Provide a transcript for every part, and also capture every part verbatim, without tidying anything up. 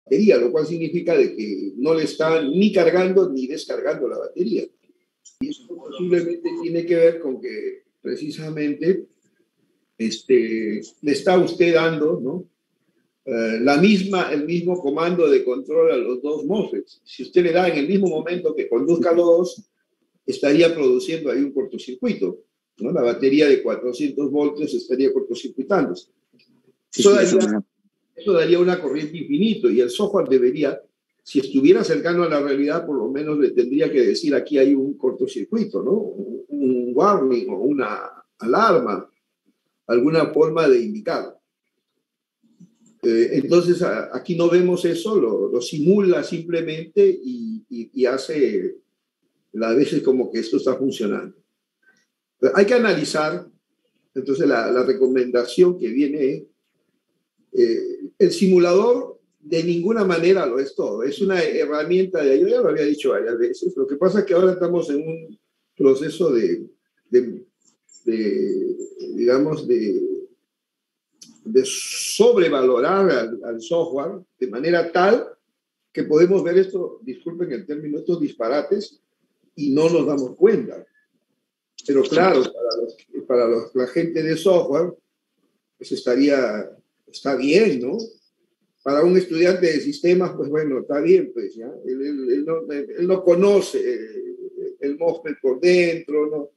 batería, lo cual significa de que no le están ni cargando ni descargando la batería. Y eso posiblemente tiene que ver con que precisamente este, le está usted dando, ¿no? Uh, la misma, el mismo comando de control a los dos MOSFETs. Si usted le da en el mismo momento que conduzca los dos, estaría produciendo ahí un cortocircuito, ¿no? La batería de cuatrocientos voltios estaría cortocircuitándose. Sí, eso, sí, daría, eso, eso daría una corriente infinita y el software debería, si estuviera cercano a la realidad, por lo menos le tendría que decir aquí hay un cortocircuito, ¿no? Un, un warning o una alarma, alguna forma de indicarlo. Eh, entonces, a, aquí no vemos eso, lo, lo simula simplemente y, y, y hace a veces como que esto está funcionando. Pero hay que analizar, entonces, la, la recomendación que viene, eh, el simulador de ninguna manera lo es todo, es una herramienta de, yo ya lo había dicho varias veces, lo que pasa es que ahora estamos en un proceso de, de, de digamos, de de sobrevalorar al, al software de manera tal que podemos ver esto, disculpen el término, estos disparates y no nos damos cuenta. Pero claro, para, los, para los, la gente de software, pues estaría, está bien, ¿no? Para un estudiante de sistemas, pues bueno, está bien, pues ya. Él, él, él, no, él no conoce el MOSFET por dentro, ¿no?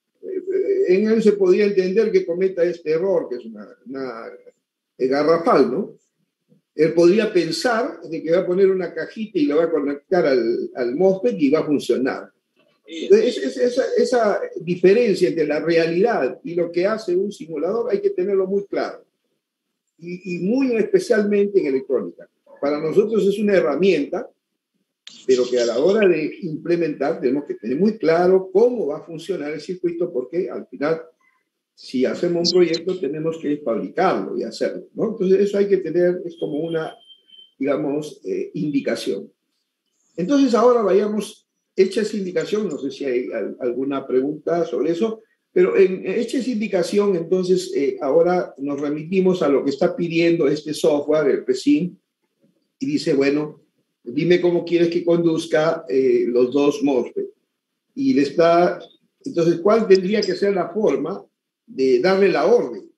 En él se podría entender que cometa este error, que es una, una garrafal, ¿no? Él podría pensar de que va a poner una cajita y la va a conectar al, al MOSFET y va a funcionar. Entonces, es, es, esa, esa diferencia entre la realidad y lo que hace un simulador hay que tenerlo muy claro. Y, y muy especialmente en electrónica. Para nosotros es una herramienta, pero que a la hora de implementar tenemos que tener muy claro cómo va a funcionar el circuito, porque al final, si hacemos un proyecto, tenemos que fabricarlo y hacerlo, ¿no? Entonces, eso hay que tener, es como una, digamos, eh, indicación. Entonces, ahora vayamos, hecha esa indicación, no sé si hay alguna pregunta sobre eso, pero en, hecha esa indicación, entonces, eh, ahora nos remitimos a lo que está pidiendo este software, el P S I M, y dice, bueno, dime cómo quieres que conduzca eh, los dos MOSFET. Y le está, entonces, ¿cuál tendría que ser la forma de darle la orden?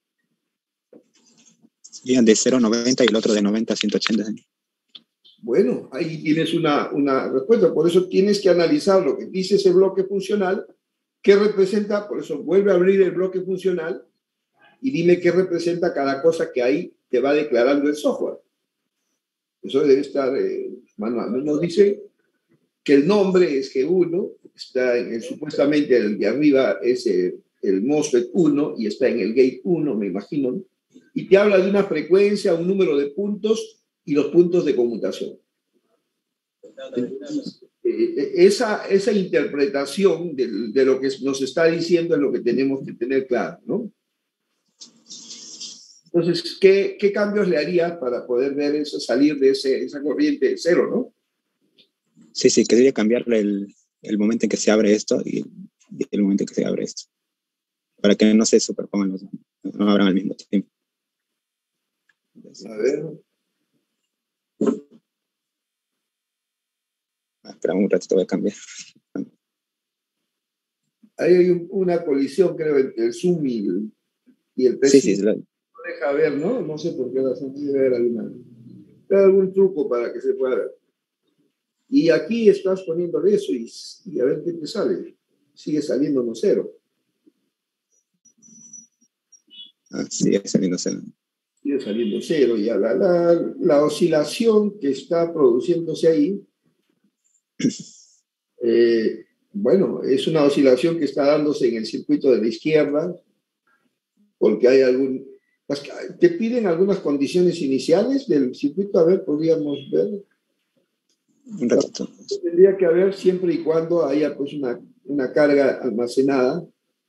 Serían de cero a noventa y el otro de noventa a ciento ochenta. Bueno, ahí tienes una, una respuesta. Por eso tienes que analizar lo que dice ese bloque funcional, qué representa, por eso vuelve a abrir el bloque funcional y dime qué representa cada cosa que ahí te va declarando el software. Eso debe estar, eh, manual. Nos dice que el nombre es G uno, está en el, supuestamente el de arriba es el, el MOSFET uno y está en el gate uno, me imagino, ¿no? Y te habla de una frecuencia, un número de puntos y los puntos de conmutación. Entonces, eh, esa, esa interpretación de, de lo que nos está diciendo es lo que tenemos que tener claro, ¿no? Entonces, ¿qué, qué cambios le harías para poder ver eso, salir de ese, esa corriente de cero, ¿no? Sí, sí, quería cambiarle el, el momento en que se abre esto y, y el momento en que se abre esto, para que no se superpongan los dos, no abran al mismo tiempo. A ver. Ah, espera un ratito, voy a cambiar. Ahí hay un, una colisión, creo, entre el Zoom y el, y el P C. Sí, sí, lo... No deja ver, ¿no? No sé por qué razón debe haber alguna, debe algún truco para que se pueda ver. Y aquí estás poniéndole eso y, y a ver qué te sale. Sigue saliendo no cero. Ah, sigue saliendo cero. Sigue saliendo cero. Y la, la, la oscilación que está produciéndose ahí, eh, bueno, es una oscilación que está dándose en el circuito de la izquierda, porque hay algún... Te piden algunas condiciones iniciales del circuito, a ver, podríamos ver. Un ratito. Tendría que haber siempre y cuando haya pues una, una carga almacenada.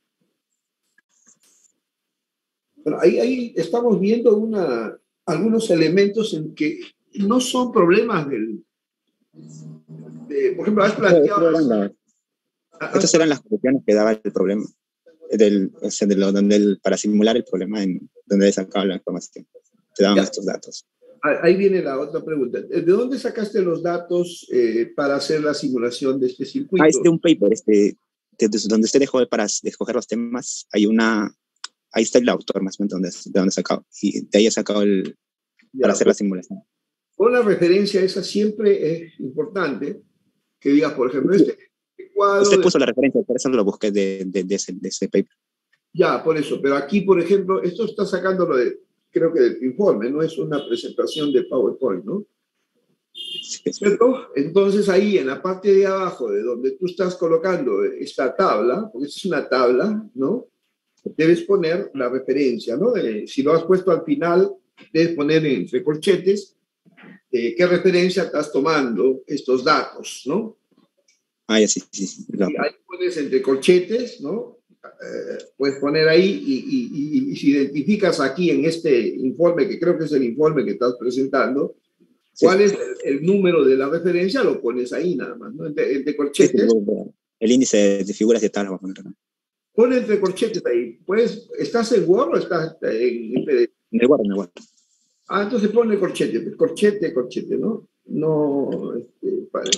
Bueno, ahí, ahí estamos viendo una, algunos elementos en que no son problemas del... De, por ejemplo, has planteado... Eran las, estas eran las cuestiones que daba el problema, del, o sea, de lo, donde el, para simular el problema en donde sacaba la información. Te daban ya. estos datos. ahí viene la otra pregunta. ¿De dónde sacaste los datos eh, para hacer la simulación de este Ah, es circuito? de un paper, este, de, de donde usted dejó para escoger los temas, hay una, ahí está el autor más o menos donde, de donde sacado, y de ahí he sacado el, Ya, para hacer pues, la simulación. con la referencia esa siempre es importante que digas, por ejemplo, este cuadro Usted de... puso la referencia, por eso lo busqué de, de, de, ese, de ese paper. Ya, por eso, pero aquí, por ejemplo, esto está sacándolo de, creo que del informe, no es una presentación de PowerPoint, ¿no? Sí, ¿Cierto? Entonces ahí en la parte de abajo, de donde tú estás colocando esta tabla, porque esta es una tabla, ¿no? Debes poner la referencia, ¿no? Eh, si lo has puesto al final, debes poner entre corchetes eh, qué referencia estás tomando estos datos, ¿no? ah, ya, sí, sí, sí. Y ahí pones entre corchetes, ¿no? Eh, puedes poner ahí y, y, y, y si identificas aquí en este informe, que creo que es el informe que estás presentando, Sí, cuál es el, el número de la referencia, lo pones ahí nada más, ¿no? Entre, entre sí, sí, corchetes. el índice de figuras de tabla voy a poner acá. Pon entre corchetes ahí. Pues, ¿estás en Word o estás en P D F? En el Word, en el Word. Ah, entonces ponle corchete, pues, corchete, corchete, ¿no? No, este, vale.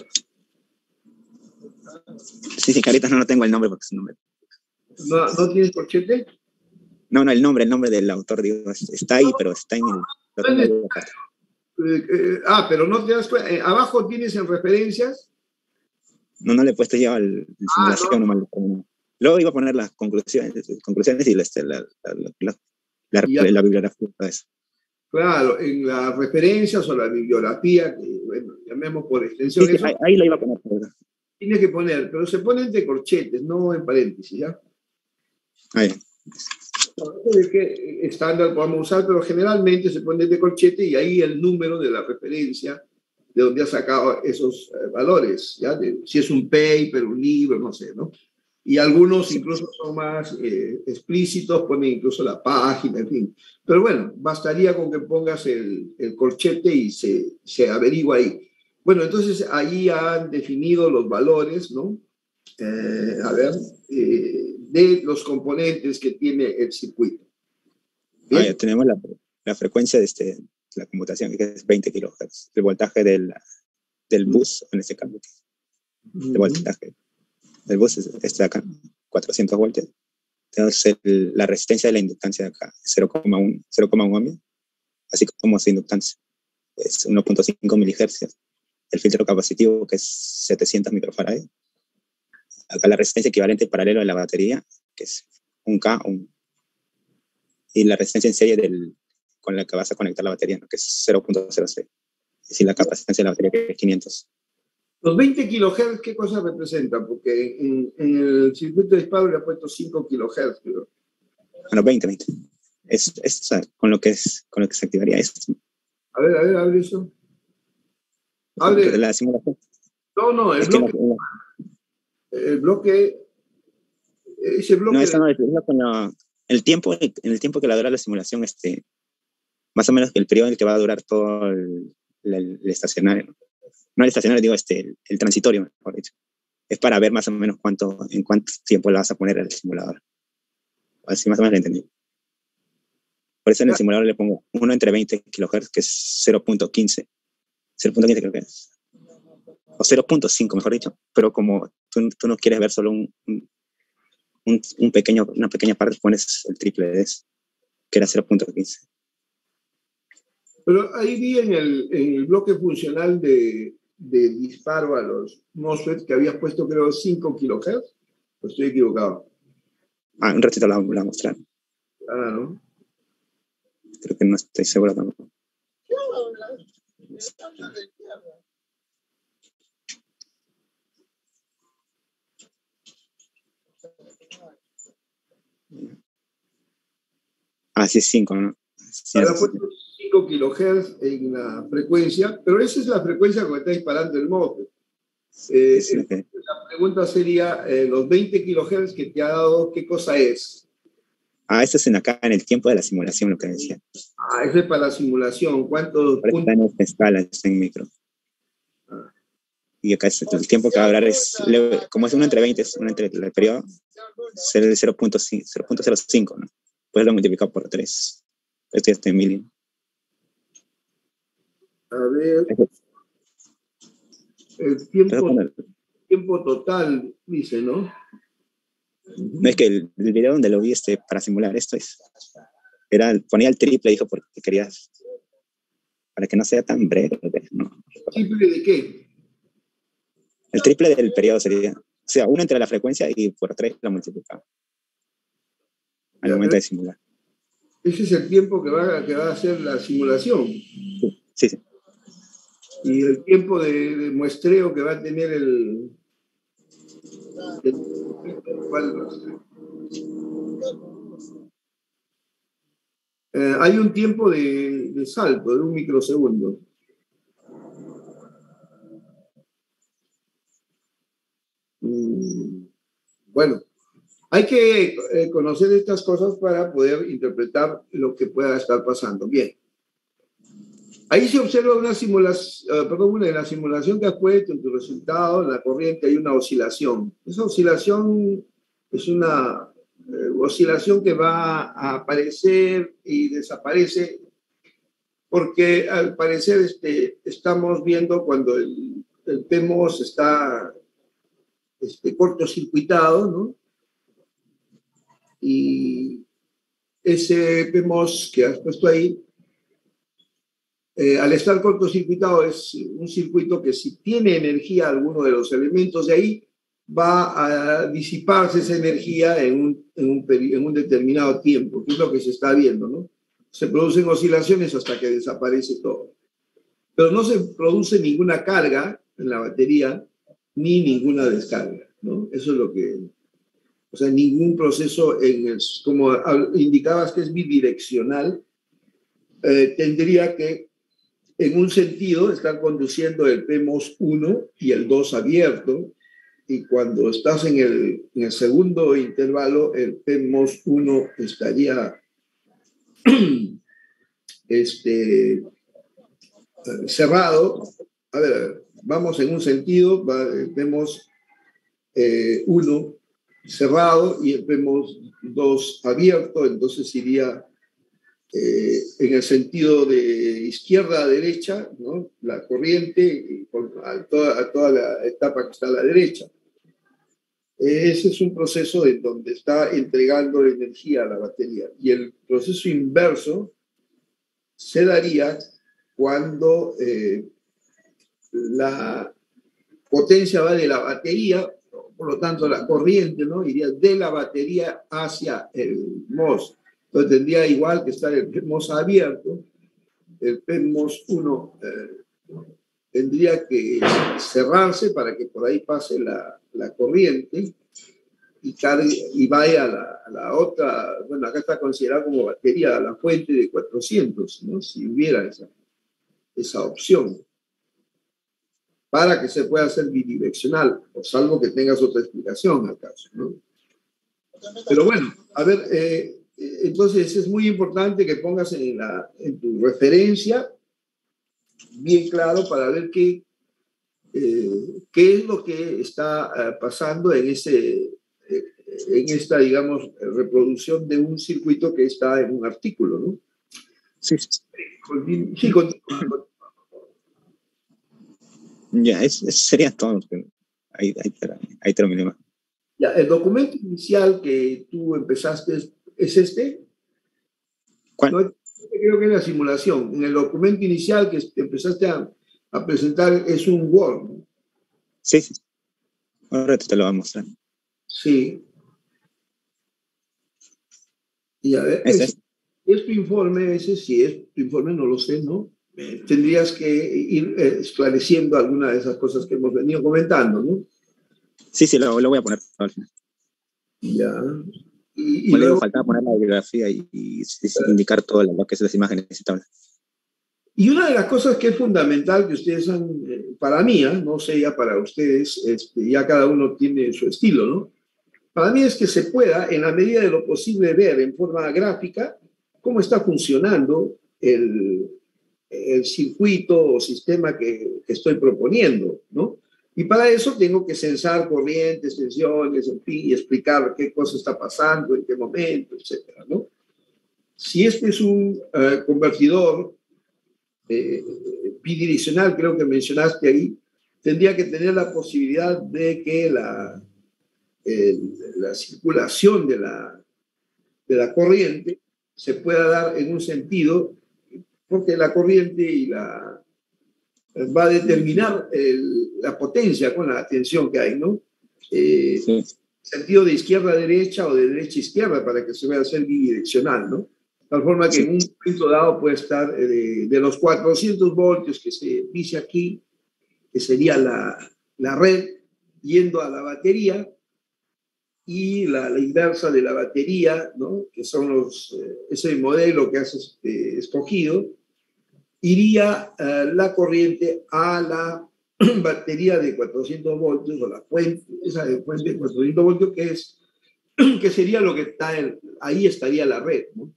Sí, sí, que ahorita no, no tengo el nombre porque es un nombre. ¿No, ¿No tienes corchete? No, no, el nombre, el nombre del autor, digo, está ahí, pero está en el... Lo tengo ahí aparte. Eh, eh, ah, pero no te das cuenta. Eh, abajo tienes en referencias. No, no le he puesto ya el, el Ah, simulación, no. nomás lo- luego iba a poner las conclusiones, conclusiones y la, este, la, la, la, la, Y ya, la, la bibliografía, todo eso. claro, en las referencias o la bibliografía, que, bueno, llamemos por Sí, extensión sí, eso, ahí, ahí lo iba a poner. ¿Verdad? tienes que poner, pero se pone entre corchetes, no en paréntesis, ¿ya? Ahí. No sé qué estándar podemos usar, pero generalmente se pone de corchete y ahí el número de la referencia de donde ha sacado esos eh, valores, ¿ya? De, si es un paper, un libro, no sé, ¿no? Y algunos Sí, incluso son más eh, explícitos, ponen incluso la página, en fin. Pero bueno, bastaría con que pongas el, el corchete y se, se averigua ahí. Bueno, entonces ahí han definido los valores, ¿no? Eh, a ver, eh, de los componentes que tiene el circuito. ah, ya Bien. tenemos la, la frecuencia de este, la conmutación, que es veinte kilohertz. El voltaje del, del bus, en este caso, el Uh-huh. voltaje del bus es este de acá, cuatrocientos voltios. Entonces, el, la resistencia de la inductancia de acá es cero coma uno ohmio, así como su inductancia es uno punto cinco milihercios. El filtro capacitivo, que es setecientos microfarads. Acá la resistencia equivalente paralelo a la batería, que es un K, un, y la resistencia en serie del, con la que vas a conectar la batería, ¿no? Que es cero punto cero seis. Es decir, la capacitancia de la batería, que es quinientos. Los veinte kilohertz, ¿qué cosa representan? Porque en, en el circuito de disparo le ha puesto cinco kilohertz, creo. Bueno, veinte, veinte. Es, es, o sea, con, lo que es, con lo que se activaría esto. A ver, a ver, abre eso. Abre. La simulación. No, no, el Es que la, bloque, la, el bloque, ese no, bloque esa de... no es con la, el tiempo, en el tiempo que la dura la simulación, este, más o menos el periodo en el que va a durar todo el, el, el estacionario. ¿No? No el estacionario, digo, este, el, el transitorio, mejor dicho. Es para ver más o menos cuánto, en cuánto tiempo la vas a poner al simulador. Así más o menos lo entendí. Por eso en el simulador le pongo uno entre veinte kilohertz, que es cero punto quince. cero punto quince creo que es. O cero punto cinco, mejor dicho. Pero como tú, tú no quieres ver solo un, un, un pequeño, una pequeña parte, pones el triple de eso, que era cero punto quince. Pero ahí vi en el, en el bloque funcional de, de disparo a los MOSFET que habías puesto, creo, cinco kilohertz. ¿O estoy equivocado? Ah, un ratito la, la voy a mostrar. Ah, ¿no? Creo que no estoy seguro tampoco. Ah, sí es cinco, ¿no? Sí, Había es, puesto cinco kilohertz en la frecuencia, pero esa es la frecuencia con que está disparando el MOSFET. Eh, es la que... la pregunta sería, eh, los veinte kilohertz que te ha dado, ¿qué cosa es? Ah, esto es en acá, en el tiempo de la simulación, lo que decía. Ah, ese es para la simulación. ¿Cuántos Ahora está puntos? en esta escala, está en micro. Ah. Y acá es, el tiempo que va a durar es, como es uno entre veinte, es uno entre el periodo, ser el cero punto cero cinco, ¿no? Pues lo multiplicado por tres. Esto ya está en mil. A ver, el tiempo, tiempo total, dice, ¿no? No, es que el, el video donde lo vi este, para simular esto es, era, ponía el triple, dijo, porque querías, para que no sea tan breve, ¿no? ¿Triple de qué? El triple del periodo sería, o sea, uno entre la frecuencia y por tres lo multiplicaba al Ya, momento de simular. Ese es el tiempo que va, que va a hacer la simulación. Sí, sí, sí. Y el tiempo de, de muestreo que va a tener el... el ¿cuál va a ser? Eh, hay un tiempo de, de salto, de un microsegundo. Mm, bueno, hay que eh, conocer estas cosas para poder interpretar lo que pueda estar pasando. Bien. Ahí se observa una simulación, uh, perdón, una, en la simulación que has puesto en tu resultado, en la corriente hay una oscilación. Esa oscilación es una eh, oscilación que va a aparecer y desaparece porque al parecer este, estamos viendo cuando el, el P M O S está este, cortocircuitado, ¿no? Y ese P M O S que has puesto ahí, Eh, al estar cortocircuitado es un circuito que si tiene energía alguno de los elementos de ahí, va a disiparse esa energía en un, en un, en un determinado tiempo, que es lo que se está viendo, ¿no? Se producen oscilaciones hasta que desaparece todo. Pero no se produce ninguna carga en la batería ni ninguna descarga, ¿no? Eso es lo que... O sea, ningún proceso, en el, como indicabas que es bidireccional, eh, tendría que en un sentido, están conduciendo el P M O S uno y el dos abierto, y cuando estás en el, en el segundo intervalo, el P M O S uno estaría este, cerrado. A ver, a ver, vamos en un sentido, va el P M O S eh, uno cerrado y el P M O S dos abierto, entonces iría Eh, en el sentido de izquierda a derecha, ¿no? La corriente y con, a, toda, a toda la etapa que está a la derecha. Eh, ese es un proceso en donde está entregando energía a la batería. Y el proceso inverso se daría cuando eh, la potencia va de la batería, por lo tanto la corriente, ¿no? Iría de la batería hacia el M O S. Entonces tendría igual que estar el P M O S abierto, el P M O S uno eh, tendría que cerrarse para que por ahí pase la, la corriente y, cargue, y vaya a la, a la otra, bueno, acá está considerada como batería, a la fuente de cuatrocientos, ¿no? Si hubiera esa, esa opción, para que se pueda hacer bidireccional, o salvo que tengas otra explicación acaso, ¿no? Pero bueno, a ver, eh, entonces es muy importante que pongas en, la, en tu referencia bien claro para ver qué, eh, qué es lo que está uh, pasando en, ese, eh, en esta, digamos, reproducción de un circuito que está en un artículo, ¿no? Sí, sí. Sí, continúa. Ya, eso sería todo. Ahí, ahí, ahí terminé. Ya, el documento inicial que tú empezaste es, ¿es este? ¿Cuál? No, creo que es la simulación. En el documento inicial que empezaste a, a presentar es un Word, ¿no? Sí, sí. Ahora te lo voy a mostrar. Sí. Y a ver, ¿Es, es, es tu informe, ese sí es tu informe, no lo sé, ¿no? Eh, tendrías que ir eh, esclareciendo alguna de esas cosas que hemos venido comentando, ¿no? Sí, sí, lo, lo voy a poner al final. Ya. Y, y Como le digo, luego, faltaba poner la bibliografía y, y, y indicar todo lo que es las imágenes y tablas. y una de las cosas que es fundamental que ustedes han, eh, para mí, ¿eh? No sé ya para ustedes, este, ya cada uno tiene su estilo, ¿no? Para mí es que se pueda, en la medida de lo posible, ver en forma gráfica cómo está funcionando el, el circuito o sistema que, que estoy proponiendo, ¿no? Y para eso tengo que censar corrientes, tensiones, en fin, y explicar qué cosa está pasando, en qué momento, etcétera, ¿no? Si este es un uh, convertidor eh, bidireccional, creo que mencionaste ahí, tendría que tener la posibilidad de que la, el, la circulación de la, de la corriente se pueda dar en un sentido, porque la corriente y la, va a determinar el, la potencia con la tensión que hay, ¿no? Eh, sí. Sentido de izquierda a derecha o de derecha a izquierda para que se vaya a ser bidireccional, ¿no? De tal forma que sí. En un momento dado puede estar eh, de, de los cuatrocientos voltios que se dice aquí, que sería la, la red, yendo a la batería, y la, la inversa de la batería, ¿no? Que son los, eh, ese modelo que has eh, escogido, iría uh, la corriente a la batería de cuatrocientos voltios, o la fuente, esa de fuente de cuatrocientos voltios, que, es, que sería lo que está, en, ahí estaría la red, ¿no?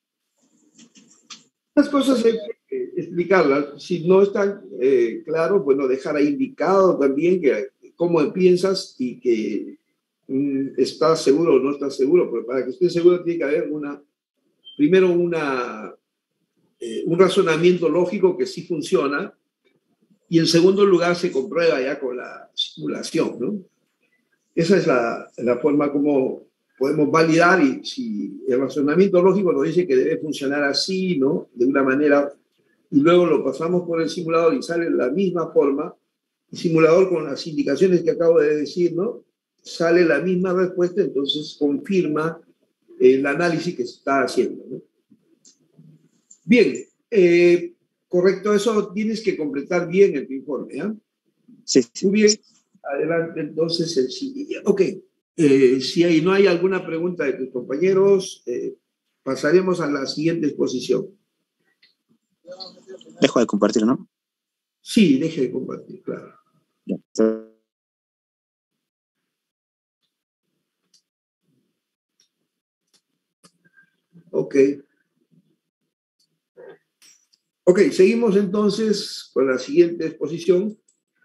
Las cosas hay que explicarlas. Si no están eh, claro, bueno, dejar ahí indicado también que, cómo piensas y que mm, estás seguro o no estás seguro, pero para que estés seguro tiene que haber una, primero una, eh, un razonamiento lógico que sí funciona, y en segundo lugar se comprueba ya con la simulación, ¿no? Esa es la, la forma como podemos validar, y si el razonamiento lógico nos dice que debe funcionar así, ¿no? De una manera, y luego lo pasamos por el simulador y sale de la misma forma, el simulador con las indicaciones que acabo de decir, ¿no? Sale la misma respuesta, entonces confirma el análisis que se está haciendo, ¿no? Bien, eh, correcto, eso tienes que completar bien el informe, ¿eh? Sí, sí. Muy bien, adelante entonces el siguiente. Ok, eh, si hay, no hay alguna pregunta de tus compañeros, eh, pasaremos a la siguiente exposición. Dejo de compartir, ¿no? Sí, deje de compartir, claro. Ya. Ok. Ok, seguimos entonces con la siguiente exposición.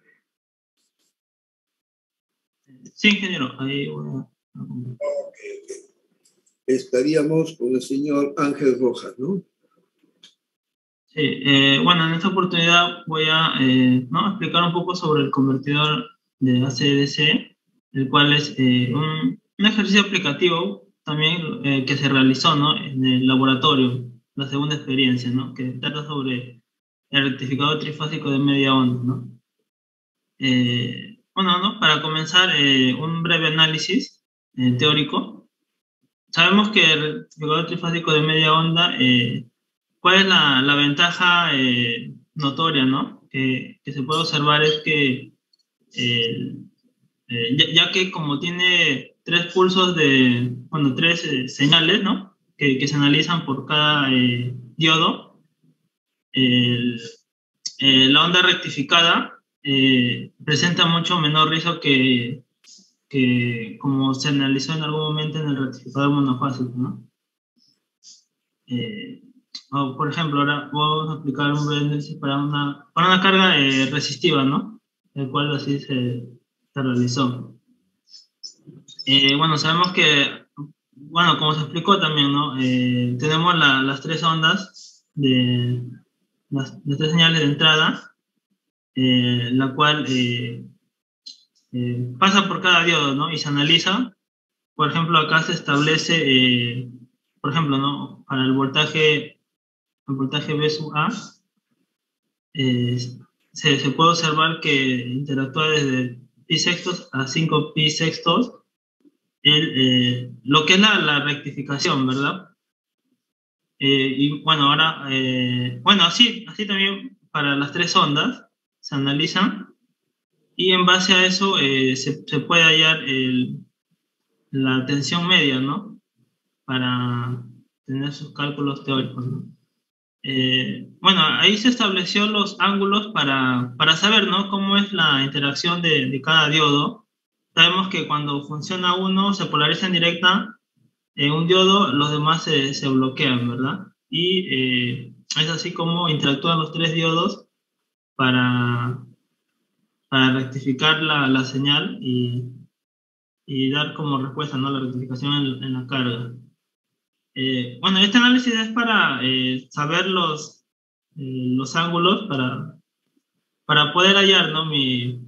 Sí, ingeniero. Ahí voy a... Okay, okay. Estaríamos con el señor Ángel Rojas, ¿no? Sí, eh, bueno, en esta oportunidad voy a eh, ¿no? explicar un poco sobre el convertidor de A C D C, el cual es eh, un, un ejercicio aplicativo también eh, que se realizó, ¿no? En el laboratorio, la segunda experiencia, ¿no? Que trata sobre el rectificador trifásico de media onda, ¿no? Eh, bueno, ¿no? Para comenzar, eh, un breve análisis eh, teórico. Sabemos que el rectificador trifásico de media onda, eh, ¿cuál es la, la ventaja eh, notoria, ¿no? Que, que se puede observar es que, eh, eh, ya, ya que como tiene tres pulsos de, bueno, tres eh, señales, ¿no? Que, que se analizan por cada eh, diodo, el, eh, la onda rectificada eh, presenta mucho menor riesgo que, que como se analizó en algún momento en el rectificador monofásico, ¿no? Eh, o, por ejemplo, ahora vamos a aplicar un breve análisis para una, para una carga eh, resistiva, ¿no? El cual así se, se realizó. Eh, bueno, sabemos que, bueno, como se explicó también, ¿no? Eh, tenemos la, las tres ondas, de las, las tres señales de entrada, eh, la cual eh, eh, pasa por cada diodo, ¿no? Y se analiza. Por ejemplo, acá se establece, eh, por ejemplo, ¿no? Para el voltaje, el voltaje V sub A, eh, se, se puede observar que interactúa desde pi sextos a cinco pi sextos el, eh, lo que es la, la rectificación, ¿verdad? Eh, y bueno, ahora, eh, bueno, así, así también para las tres ondas se analizan, y en base a eso eh, se, se puede hallar el, la tensión media, ¿no? Para tener sus cálculos teóricos, ¿no? Eh, bueno, ahí se estableció los ángulos para, para saber, ¿no? Cómo es la interacción de, de cada diodo. Sabemos que cuando funciona uno, se polariza en directa en un diodo, los demás se, se bloquean, ¿verdad? Y eh, es así como interactúan los tres diodos para, para rectificar la, la señal y, y dar como respuesta, ¿no? La rectificación en, en la carga. Eh, bueno, este análisis es para eh, saber los, eh, los ángulos para, para poder hallar, ¿no? mi,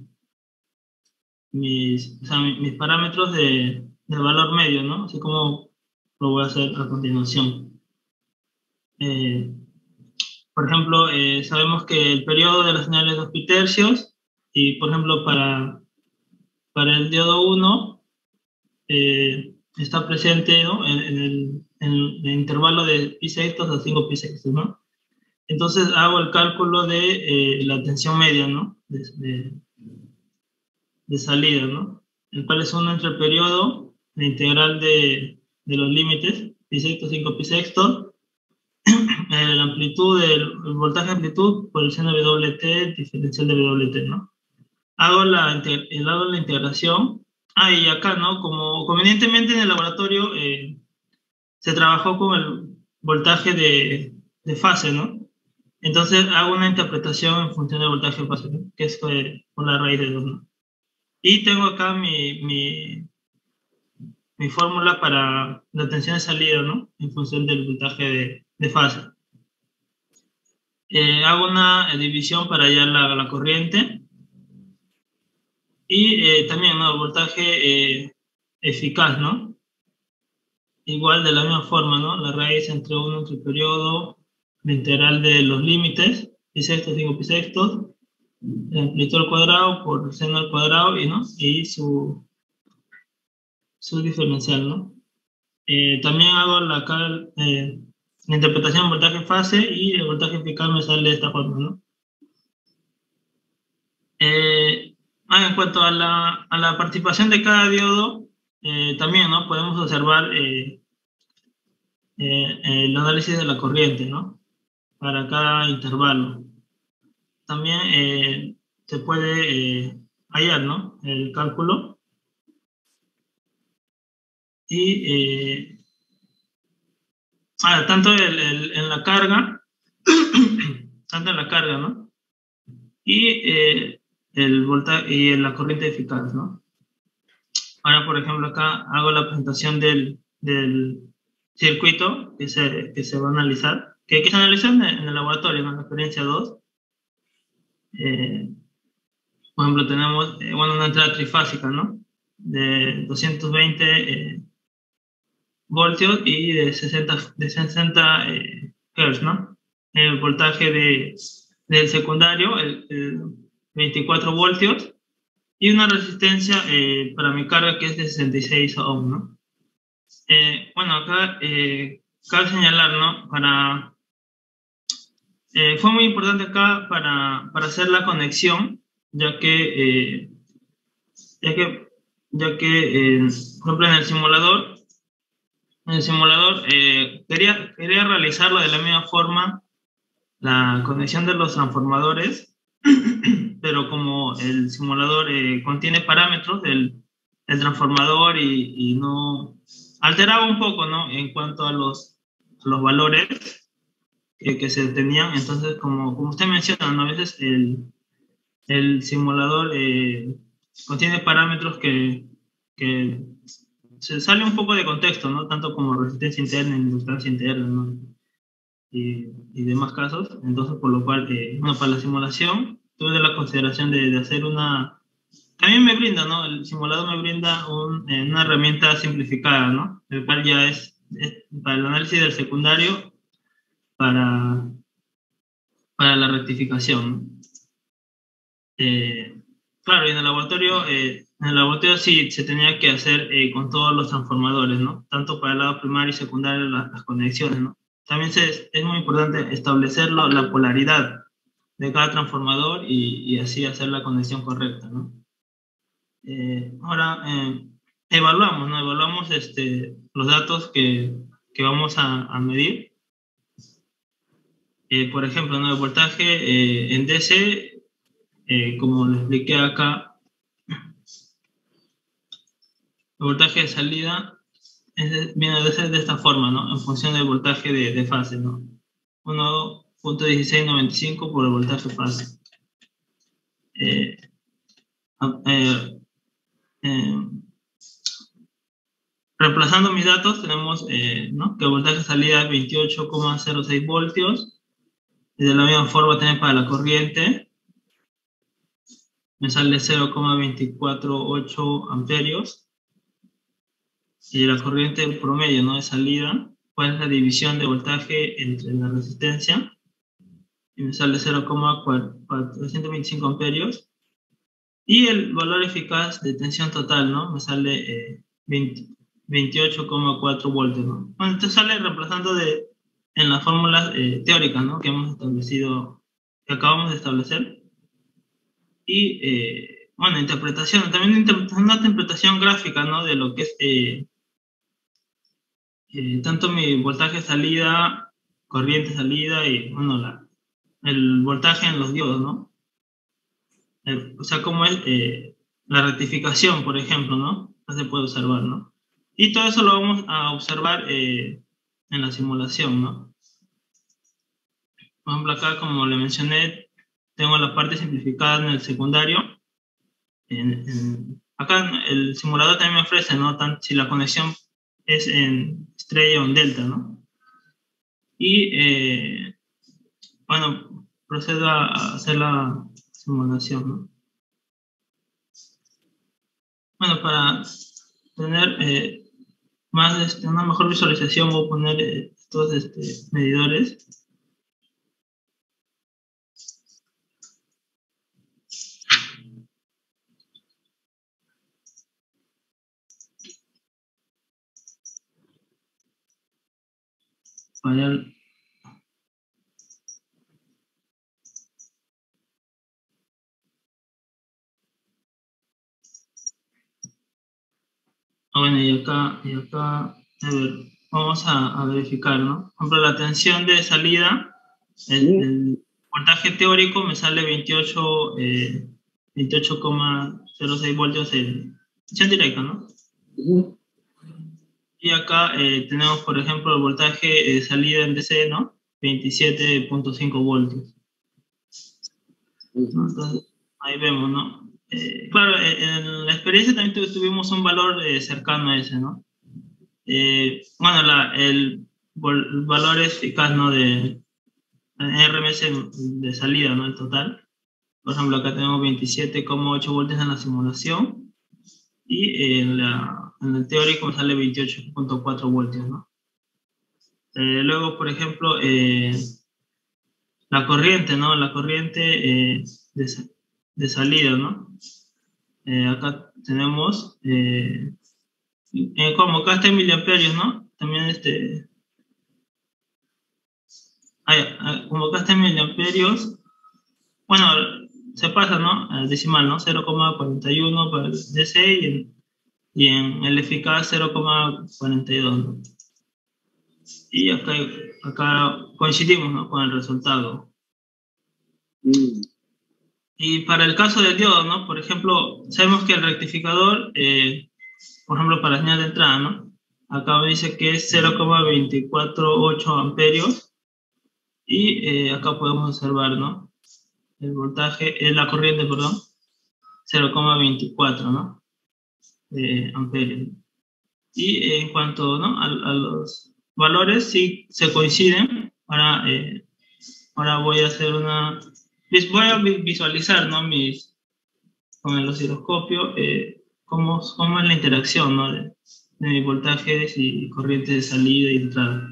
mis, o sea, mi- mis parámetros de, de valor medio, ¿no? Así como lo voy a hacer a continuación. Eh, por ejemplo, eh, sabemos que el periodo de la señal es dos pi tercios y, por ejemplo, para, para el diodo uno eh, está presente, ¿no? en, en el, en el intervalo de pi sextos a cinco pi sextos, ¿no? Entonces hago el cálculo de eh, la tensión media, ¿no? De, de, de salida, ¿no? El cual es uno entre el periodo, la integral de, de los límites, pi sexto, cinco pi sexto, eh, la amplitud, del el voltaje amplitud por el seno de W T, diferencial de W T, ¿no? Hago la, inte- el hago la integración. Ah, y acá, ¿no? Como convenientemente en el laboratorio eh, se trabajó con el voltaje de, de fase, ¿no? Entonces hago una interpretación en función del voltaje de fase, ¿no? Que es eh, por la raíz de dos, ¿no? Y tengo acá mi, mi, mi fórmula para la tensión de salida, ¿no? En función del voltaje de, de fase. Eh, hago una división para hallar la, la corriente. Y eh, también, ¿no? El voltaje eh, eficaz, ¿no? Igual de la misma forma, ¿no? La raíz entre uno entre el periodo, la integral de los límites, pi sextos, cinco pi sextos, la amplitud al cuadrado por seno al cuadrado y, ¿no? Y su, su diferencial, ¿no? Eh, también hago la, cal- eh, la interpretación de voltaje fase y el voltaje eficaz me sale de esta forma, ¿no? Eh, ah, en cuanto a la, a la participación de cada diodo, eh, también, ¿no? Podemos observar eh, eh, el análisis de la corriente, ¿no? Para cada intervalo. También eh, se puede eh, hallar, ¿no? El cálculo. Y eh, ah, tanto el, el- en la carga, tanto en la carga, ¿no? Y eh, el volta y en la corriente eficaz, ¿no? Ahora, por ejemplo, acá hago la presentación del, del circuito que se, que se va a analizar, que, que se analiza en el, en el laboratorio, en la experiencia dos. Eh, por ejemplo, tenemos eh, bueno, una entrada trifásica, ¿no? De doscientos veinte eh, voltios y de sesenta, de sesenta eh, Hz, ¿no? El voltaje de, del secundario, el, el veinticuatro voltios, y una resistencia eh, para mi carga que es de sesenta y seis ohm, ¿no? Eh, bueno, acá eh, cabe señalar, ¿no? Para, eh, fue muy importante acá para, para hacer la conexión, ya que, eh, ya que, ya que eh, por ejemplo, en el simulador, en el simulador eh, quería, quería realizarlo de la misma forma, la conexión de los transformadores, pero como el simulador eh, contiene parámetros del, del transformador y, y no alteraba un poco, ¿no? En cuanto a los, a los valores que, que se tenían. Entonces, como, como usted menciona, ¿no? A veces el, el simulador eh, contiene parámetros que, que se sale un poco de contexto, ¿no? Tanto como resistencia interna, inductancia interna, ¿no? Y, y demás casos. Entonces, por lo cual, eh, bueno, para la simulación, tuve la consideración de, de hacer una... También me brinda, ¿no? El simulador me brinda un, eh, una herramienta simplificada, ¿no? El cual ya es, es para el análisis del secundario, para, para la rectificación, ¿no? Eh, claro, y en el laboratorio, eh, en el laboratorio sí se tenía que hacer eh, con todos los transformadores, ¿no? Tanto para el lado primario y secundario las, las conexiones, ¿no? También se, es muy importante establecerlo, la polaridad de cada transformador y, y así hacer la conexión correcta, ¿no? Eh, ahora, eh, evaluamos, ¿no? Evaluamos este, los datos que, que vamos a, a medir. Eh, por ejemplo, ¿no? El voltaje eh, en D C, eh, como les expliqué acá, el voltaje de salida es de, viene de ser de esta forma, ¿no? En función del voltaje de, de fase, ¿no? uno punto dieciséis noventa y cinco por el voltaje fase. Eh, eh, eh, Reemplazando mis datos, tenemos eh, ¿no? que el voltaje de salida es veintiocho coma cero seis voltios. Y de la misma forma también para la corriente. me sale cero coma veinticuatro ocho amperios. Y la corriente promedio, ¿no?, de salida, ¿cuál es la división de voltaje entre la resistencia? Y me sale cero coma cuatrocientos veinticinco amperios. Y el valor eficaz de tensión total, ¿no?, me sale eh, veintiocho coma cuatro voltios, ¿no? Bueno, esto sale reemplazando de, en las fórmulas eh, teóricas, ¿no?, que hemos establecido, que acabamos de establecer. Y, eh, bueno, interpretación, también inter una interpretación gráfica, ¿no?, de lo que es eh, eh, tanto mi voltaje salida, corriente salida y, bueno, la, el voltaje en los diodos, ¿no? El, o sea, cómo es eh, la rectificación, por ejemplo, ¿no? No se puede observar, ¿no? Y todo eso lo vamos a observar eh, en la simulación, ¿no? Por ejemplo, acá, como le mencioné, tengo la parte simplificada en el secundario. En, en, acá el simulador también me ofrece, ¿no?, Tan, si la conexión es en estrella o en delta, ¿no? Y, eh, bueno, procedo a hacer la simulación, ¿no? Bueno, para tener eh, más, este, una mejor visualización, voy a poner eh, estos este, medidores. Para Ah, bueno, y acá, y acá, a ver, vamos a, a verificar, ¿no? Por ejemplo, la tensión de salida, el, el voltaje teórico me sale veintiocho, eh, veintiocho coma cero seis voltios en tensión directa, ¿no? Uh-huh. Y acá eh, tenemos, por ejemplo, el voltaje de salida en D C, ¿no? veintisiete punto cinco voltios. Uh-huh. ¿No? Entonces, ahí vemos, ¿no? Eh, claro, eh, en la experiencia también tuvimos un valor eh, cercano a ese, ¿no? Eh, bueno, la, el, el valor eficaz, ¿no?, de R M S de salida, ¿no?, el total. Por ejemplo, acá tenemos veintisiete coma ocho voltios en la simulación y en, la, en el teórico me sale veintiocho punto cuatro voltios, ¿no? Eh, luego, por ejemplo, eh, la corriente, ¿no? La corriente eh, de, de salida, ¿no? Eh, acá tenemos, eh, eh, como acá está en miliamperios, ¿no? También este, hay, hay, como acá está en miliamperios, bueno, se pasa, ¿no?, al decimal, ¿no? cero coma cuarenta y uno para el D C y en, y en el eficaz cero coma cuarenta y dos, ¿no? Y acá, acá coincidimos, ¿no?, con el resultado. Mm. Y para el caso del diodo, ¿no?, por ejemplo, sabemos que el rectificador, eh, por ejemplo, para señal de entrada, ¿no?, acá me dice que es cero coma veinticuatro ocho amperios y eh, acá podemos observar, ¿no?, el voltaje, es la corriente, perdón, cero coma veinticuatro, ¿no?, eh, amperios. Y en cuanto, ¿no?, a, a los valores, sí se coinciden. Ahora, eh, ahora voy a hacer una, voy a visualizar, ¿no?, mis, con el osciloscopio, eh, cómo, cómo es la interacción, ¿no?, de, de mis voltajes y corrientes de salida y entrada.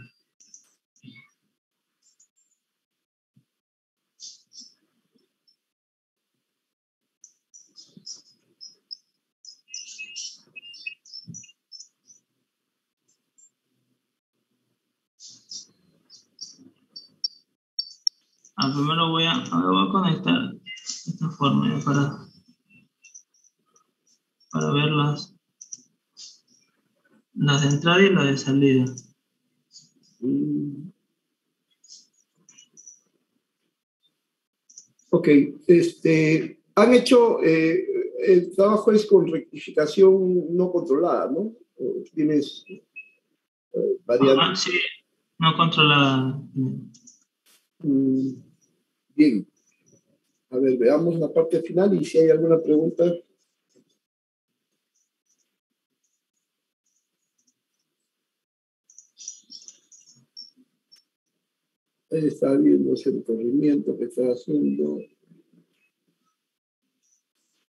Ah, primero voy a, voy a conectar de esta forma ya para, para ver las, las de entrada y las de salida. Mm. Ok, este, han hecho, eh, el trabajo es con rectificación no controlada, ¿no? Tienes eh, Ah, variantes. sí, no controlada. Mm, bien, a ver, veamos la parte final y si hay alguna pregunta. Él está viendo ese corrimiento que está haciendo.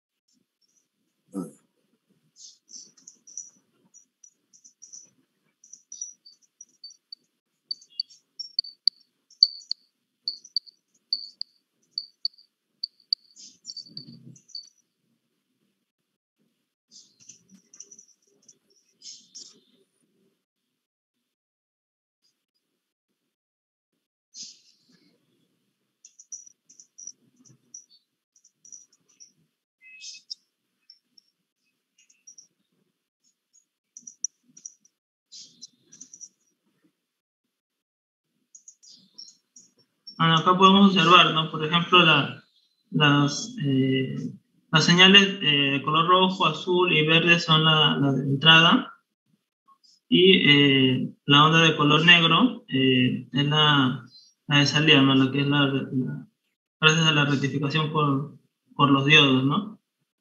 bueno, acá podemos observar, ¿no? Por ejemplo, la, las, eh, las señales eh, de color rojo, azul y verde son la, la de entrada, y eh, la onda de color negro eh, es la, la de salida, ¿no? La que es la, la- gracias a la rectificación por, por los diodos, ¿no?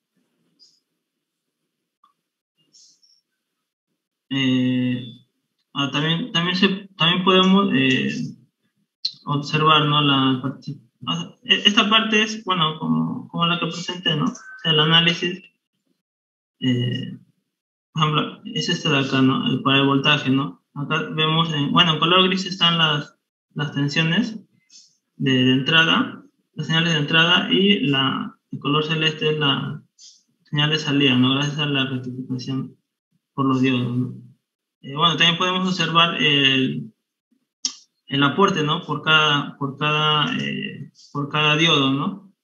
Eh, ah, también, también, se, también podemos eh, observar, ¿no? La, parti- ah, e- esta parte es, bueno, como, como la que presenté, ¿no? O sea, el análisis, eh, por ejemplo, es este de acá, ¿no? El, para el voltaje, ¿no? Acá vemos, en, bueno, en color gris están las, las tensiones de, de entrada, las señales de entrada, y la, el color celeste es la señal de salida, ¿no? Gracias a la rectificación por los diodos, ¿no? Eh, bueno, también podemos observar el, el aporte, ¿no? Por cada, por cada, eh, por cada diodo, ¿no?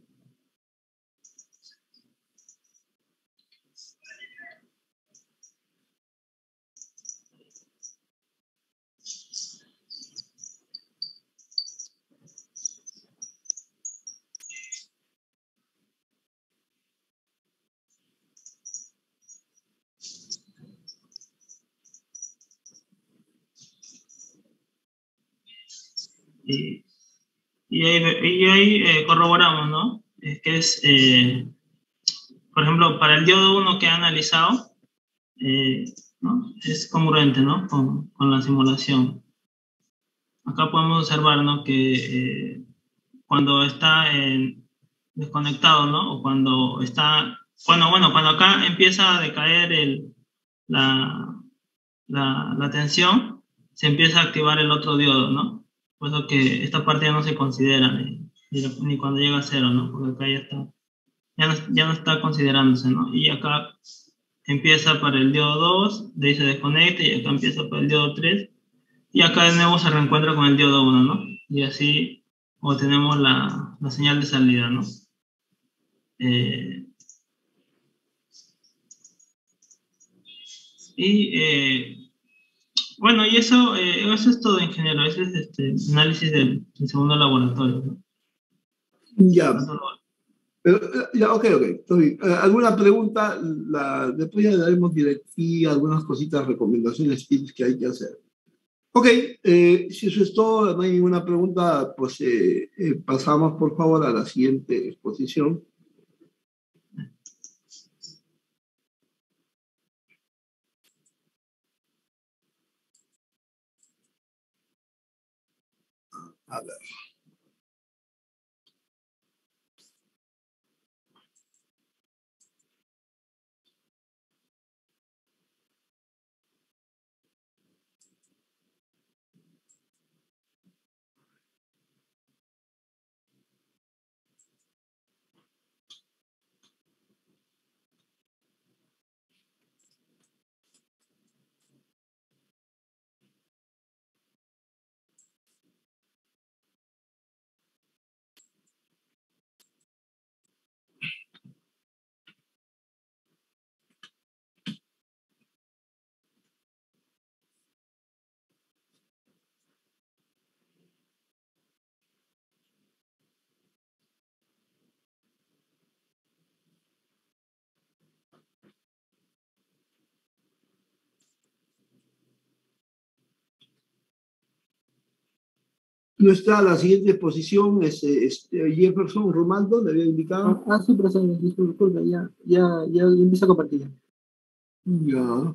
Y, y ahí, y ahí eh, corroboramos, ¿no? Es que es, eh, por ejemplo, para el diodo uno que ha analizado, eh, ¿no? Es congruente, ¿no? Con, con la simulación. Acá podemos observar, ¿no? Que eh, cuando está en- desconectado, ¿no? O cuando está, bueno, bueno, cuando acá empieza a decaer el, la, la, la tensión, se empieza a activar el otro diodo, ¿no? Por eso que esta parte ya no se considera ni, ni, ni cuando llega a cero, ¿no? Porque acá ya está, ya no, ya no está considerándose, ¿no? Y acá empieza para el diodo dos, de ahí se desconecta, y acá empieza para el diodo tres, y acá de nuevo se reencuentra con el diodo uno, ¿no? Y así obtenemos la, la señal de salida, ¿no? Eh, y eh, bueno, y eso, eh, eso es todo, ingeniero. Ese es este análisis del, del segundo laboratorio, ¿no? Ya, Segundo laboratorio. pero, eh, ya, ok, ok, estoy bien. Eh, ¿Alguna pregunta? La, después ya le daremos directiva, algunas cositas, recomendaciones, tips que hay que hacer. Ok, eh, si eso es todo, no hay ninguna pregunta, pues eh, eh, pasamos por favor a la siguiente exposición. A ver. Nuestra, la siguiente exposición es, eh, este, Jefferson Romaldo, le había indicado. Ah, ah, sí, profesor, disculpe, ya, ya, ya empiezo a compartir. Ya. Ya.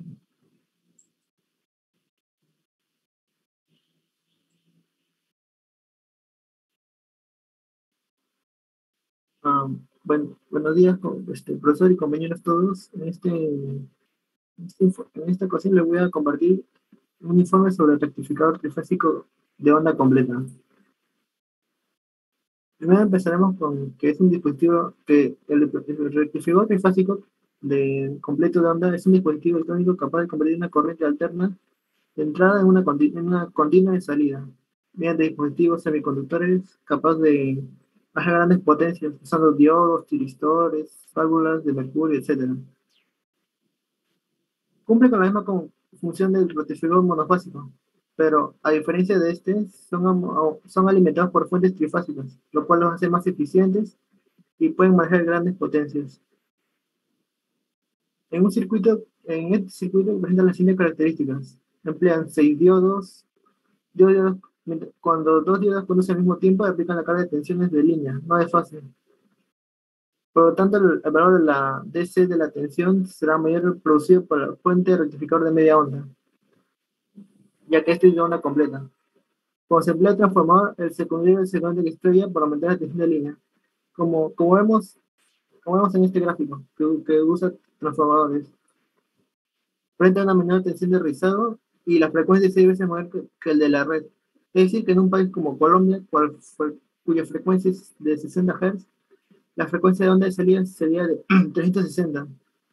Ah, bueno, buenos días, con- este, profesor y compañeros todos. En, este, en, este info- en esta ocasión les voy a compartir un informe sobre el rectificador trifásico de onda completa. Primero empezaremos con que es un dispositivo que el, el rectificador trifásico de completo de onda es un dispositivo electrónico capaz de convertir una corriente alterna de entrada en una, conti- en una continua de salida, mediante dispositivos semiconductores capaz de bajar grandes potencias, usando diodos, tiristores, válvulas de mercurio, etcétera. Cumple con la misma con- función del rectificador monofásico, pero a diferencia de este, son, am- son alimentados por fuentes trifásicas, lo cual los hace más eficientes y pueden manejar grandes potencias. En un circuito, en este circuito presentan las siguientes características. Emplean seis diodos, diodos cuando dos diodos conducen al mismo tiempo, aplican la carga de tensiones de línea, no de fase. Por lo tanto, el, el valor de la D C de la tensión será mayor producido por la fuente rectificador de media onda, ya que este es de onda completa. Cuando se emplea el transformador, el secundario es el secundario que estrella para aumentar la tensión de línea. Como, como, vemos, como vemos en este gráfico, que, que usa transformadores. Frente a una menor tensión de rizado y la frecuencia es seis veces mayor que, que el de la red. Es decir, que en un país como Colombia, cual, fue, cuya frecuencia es de sesenta hertz, la frecuencia de onda de salida sería de trescientos sesenta.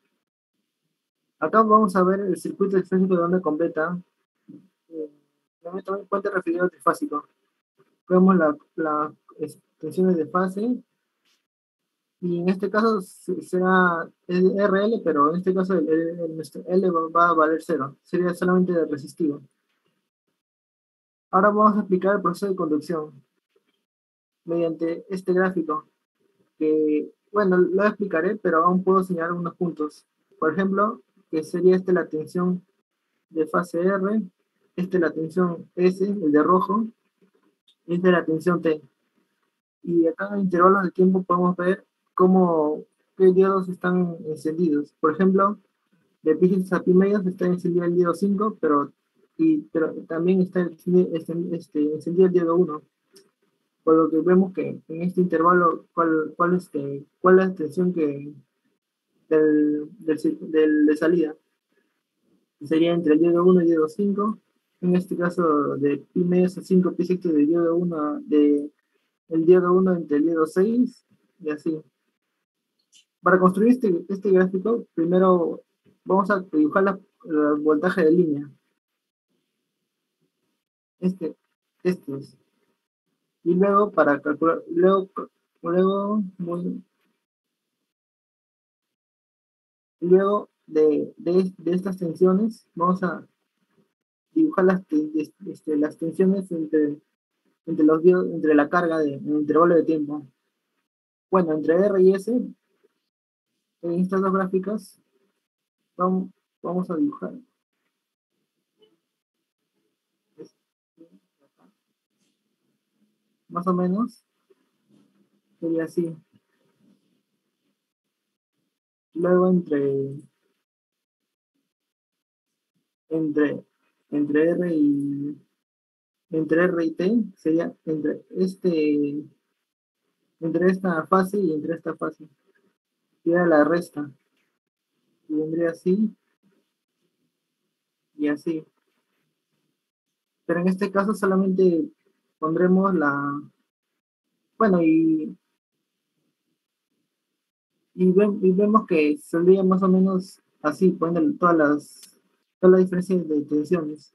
Acá vamos a ver el circuito extrínseco de onda completa. Eh, en puente referido trifásico. Vemos las la tensiones de fase y en este caso será R L, pero en este caso el, el, el L va a valer cero, sería solamente resistivo. Ahora vamos a explicar el proceso de conducción mediante este gráfico, que, bueno, lo explicaré, pero aún puedo señalar unos puntos. Por ejemplo, que sería esta la tensión de fase R, esta es la tensión S, el de rojo, y esta es la tensión T. Y acá en intervalos de tiempo podemos ver cómo qué diodos están encendidos. Por ejemplo, de pi a pi medios está encendido el diodo cinco, pero, y, pero también está este, este, encendido el diodo uno. Por lo que vemos que en este intervalo, ¿cuál, cuál, este, cuál es la tensión que, del, del, del, de salida? Sería entre el diodo uno y el diodo cinco. En este caso, de pi medios a cinco pi sextos de diodo uno, de el diodo uno entre el diodo seis, y así. Para construir este, este gráfico, primero vamos a dibujar la, la voltaje de línea. Este, este es. Y luego, para calcular, luego, luego, muy, luego de, de, de estas tensiones, vamos a dibujar las, este, las tensiones entre, entre, los, entre la carga de, en el intervalo de tiempo. Bueno, entre R y S, en estas dos gráficas, vamos, vamos a dibujar. Más o menos, sería así. Luego entre, entre, entre R y entre R y T sería entre este entre esta fase y entre esta fase. Sería la resta. Y vendría así y así. Pero en este caso solamente pondremos la. Bueno, y, y, ve, y vemos que saldría más o menos así, poniendo todas las todas las diferencias de tensiones.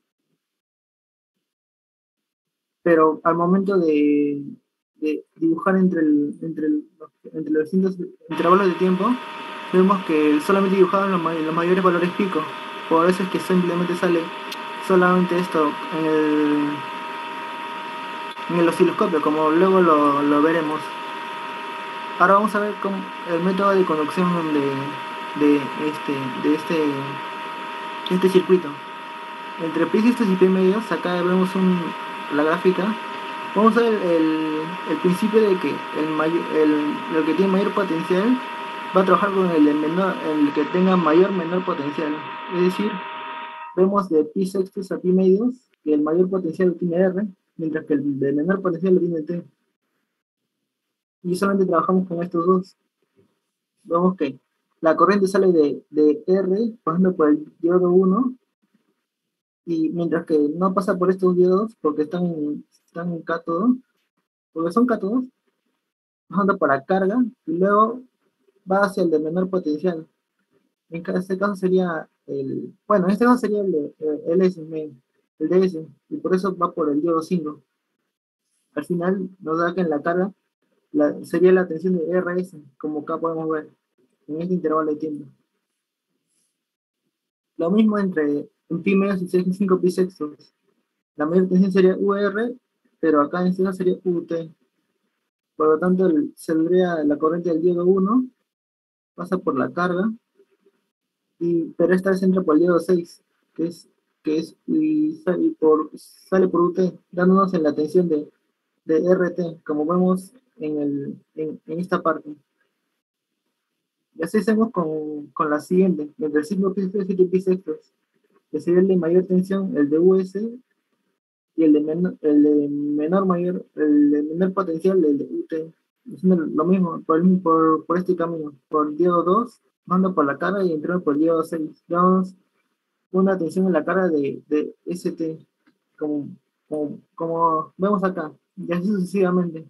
Pero al momento de, de dibujar entre, el, entre, el, entre los distintos intervalos de tiempo, vemos que solamente dibujaban los, los mayores valores pico. Por eso es que simplemente sale solamente esto en el, en el osciloscopio, como luego lo, lo veremos. Ahora vamos a ver cómo, el método de conducción de, de, este, de este, este circuito. Entre pi sextos y pi medios, acá vemos un, la gráfica. Vamos a ver el, el principio de que el, mayor, el, el que tiene mayor potencial va a trabajar con el, menor, el que tenga mayor menor potencial. Es decir, vemos de pi sextos a pi medios que el mayor potencial lo tiene R, mientras que el de menor potencial lo tiene T. Y solamente trabajamos con estos dos. Vemos que la corriente sale de, de R, pasando por el diodo uno, y mientras que no pasa por estos diodos porque están, están en cátodo, porque son cátodos, pasando para carga y luego va hacia el de menor potencial. En este caso sería el, bueno, en este caso sería el, el, el S, el D S, y por eso va por el diodo cinco. Al final nos da que en la carga la, sería la tensión de R S, como acá podemos ver en este intervalo de tiempo. Lo mismo entre en pi medios y cinco pi sextos. La mayor tensión sería U R, pero acá en este caso sería U T. Por lo tanto, el- saldría la corriente del diodo uno, pasa por la carga, y, pero esta vez entra por el diodo seis, que es, que es y sale por, sale por U T, dándonos en la tensión de, de R T, como vemos en, el, en, en esta parte. Y así hacemos con, con la siguiente, entre cinco pi y siete pi sextos, que sería el de mayor tensión, el de U S, y el de, menor, el de menor mayor, el de menor potencial, el de U T. Haciendo lo mismo, por, por, por este camino, por diodo dos, mando por la cara y entro por diodo seis. Damos una tensión en la cara de, de S T, como, como, como vemos acá, y así sucesivamente.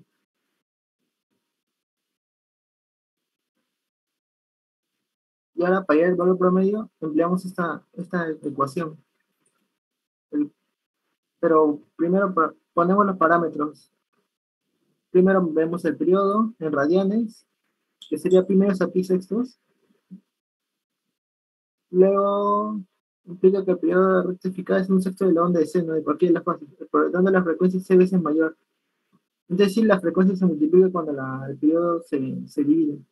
Y ahora para hallar el valor promedio, empleamos esta, esta ecuación. El- pero primero pa- ponemos los parámetros. Primero vemos el periodo en radianes, que sería pi medios a pi sextos. Luego implica que el periodo rectificado es un sexto de la onda de seno de cualquiera de las fases, por lo tanto la frecuencia es c veces mayor. Es decir, la frecuencia se multiplica cuando la, el periodo se, se divide.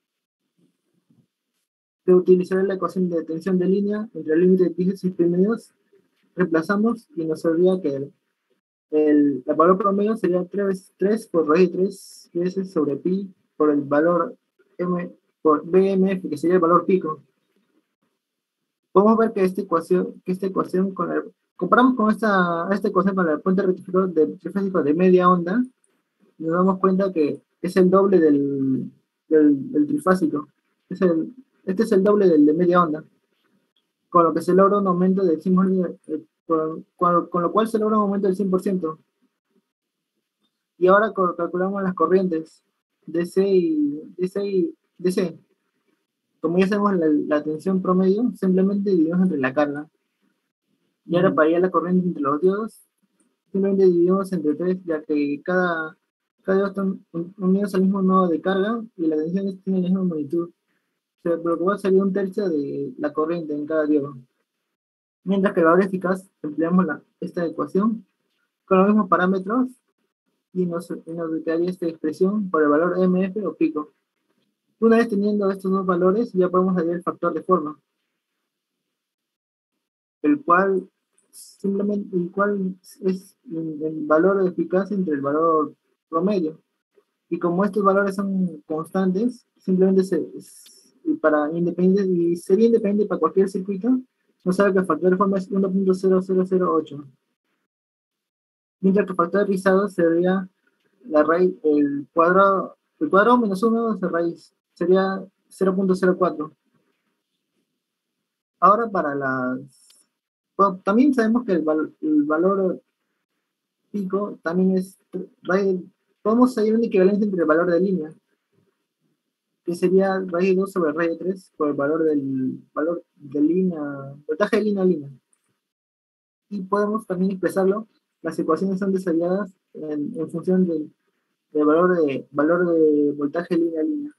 De utilizar la ecuación de tensión de línea entre el límite de pi y pi medios, reemplazamos y nos olvida que el, el, el valor promedio sería tres, tres por raíz de tres veces sobre pi por el valor m por B M F, que sería el valor pico. Podemos ver que esta ecuación, que esta ecuación con la, comparamos con esta, esta ecuación con el puente rectificador de trifásico de media onda, y nos damos cuenta que es el doble del, del, del trifásico. Es el, este es el doble del de media onda, con lo que se logra un aumento del cien por ciento, eh, con, con, con lo cual se logra un aumento del cien por ciento. Y ahora calculamos las corrientes D C y D C y D C. Como ya sabemos la, la tensión promedio, simplemente dividimos entre la carga. Y ahora para hallar la corriente entre los diodos, simplemente dividimos entre tres, ya que cada, cada diodo están unidos al mismo nodo de carga y la tensión tiene la misma magnitud. O sea, por lo que va a salir un tercio de la corriente en cada diodo. Mientras que el valor eficaz, empleamos la, esta ecuación con los mismos parámetros y nos, y nos quedaría esta expresión por el valor M F o pico. Una vez teniendo estos dos valores, ya podemos hallar el factor de forma, el cual simplemente el cual es el valor eficaz entre el valor promedio. Y como estos valores son constantes, simplemente se, para independiente, y sería independiente para cualquier circuito, nos sabe que el factor de forma es uno punto cero cero cero ocho. Mientras que el factor de rizado sería la raíz, el cuadrado, el cuadrado menos uno de raíz, sería cero punto cero cuatro. Ahora para las... Bueno, también sabemos que el, val, el valor pico también es... Podemos hallar una equivalencia entre el valor de línea, que sería raíz de dos sobre raíz de tres por el valor del valor de línea, voltaje de línea a línea. Y podemos también expresarlo, las ecuaciones son detalladas en, en función del, del valor, de, valor de voltaje línea a línea.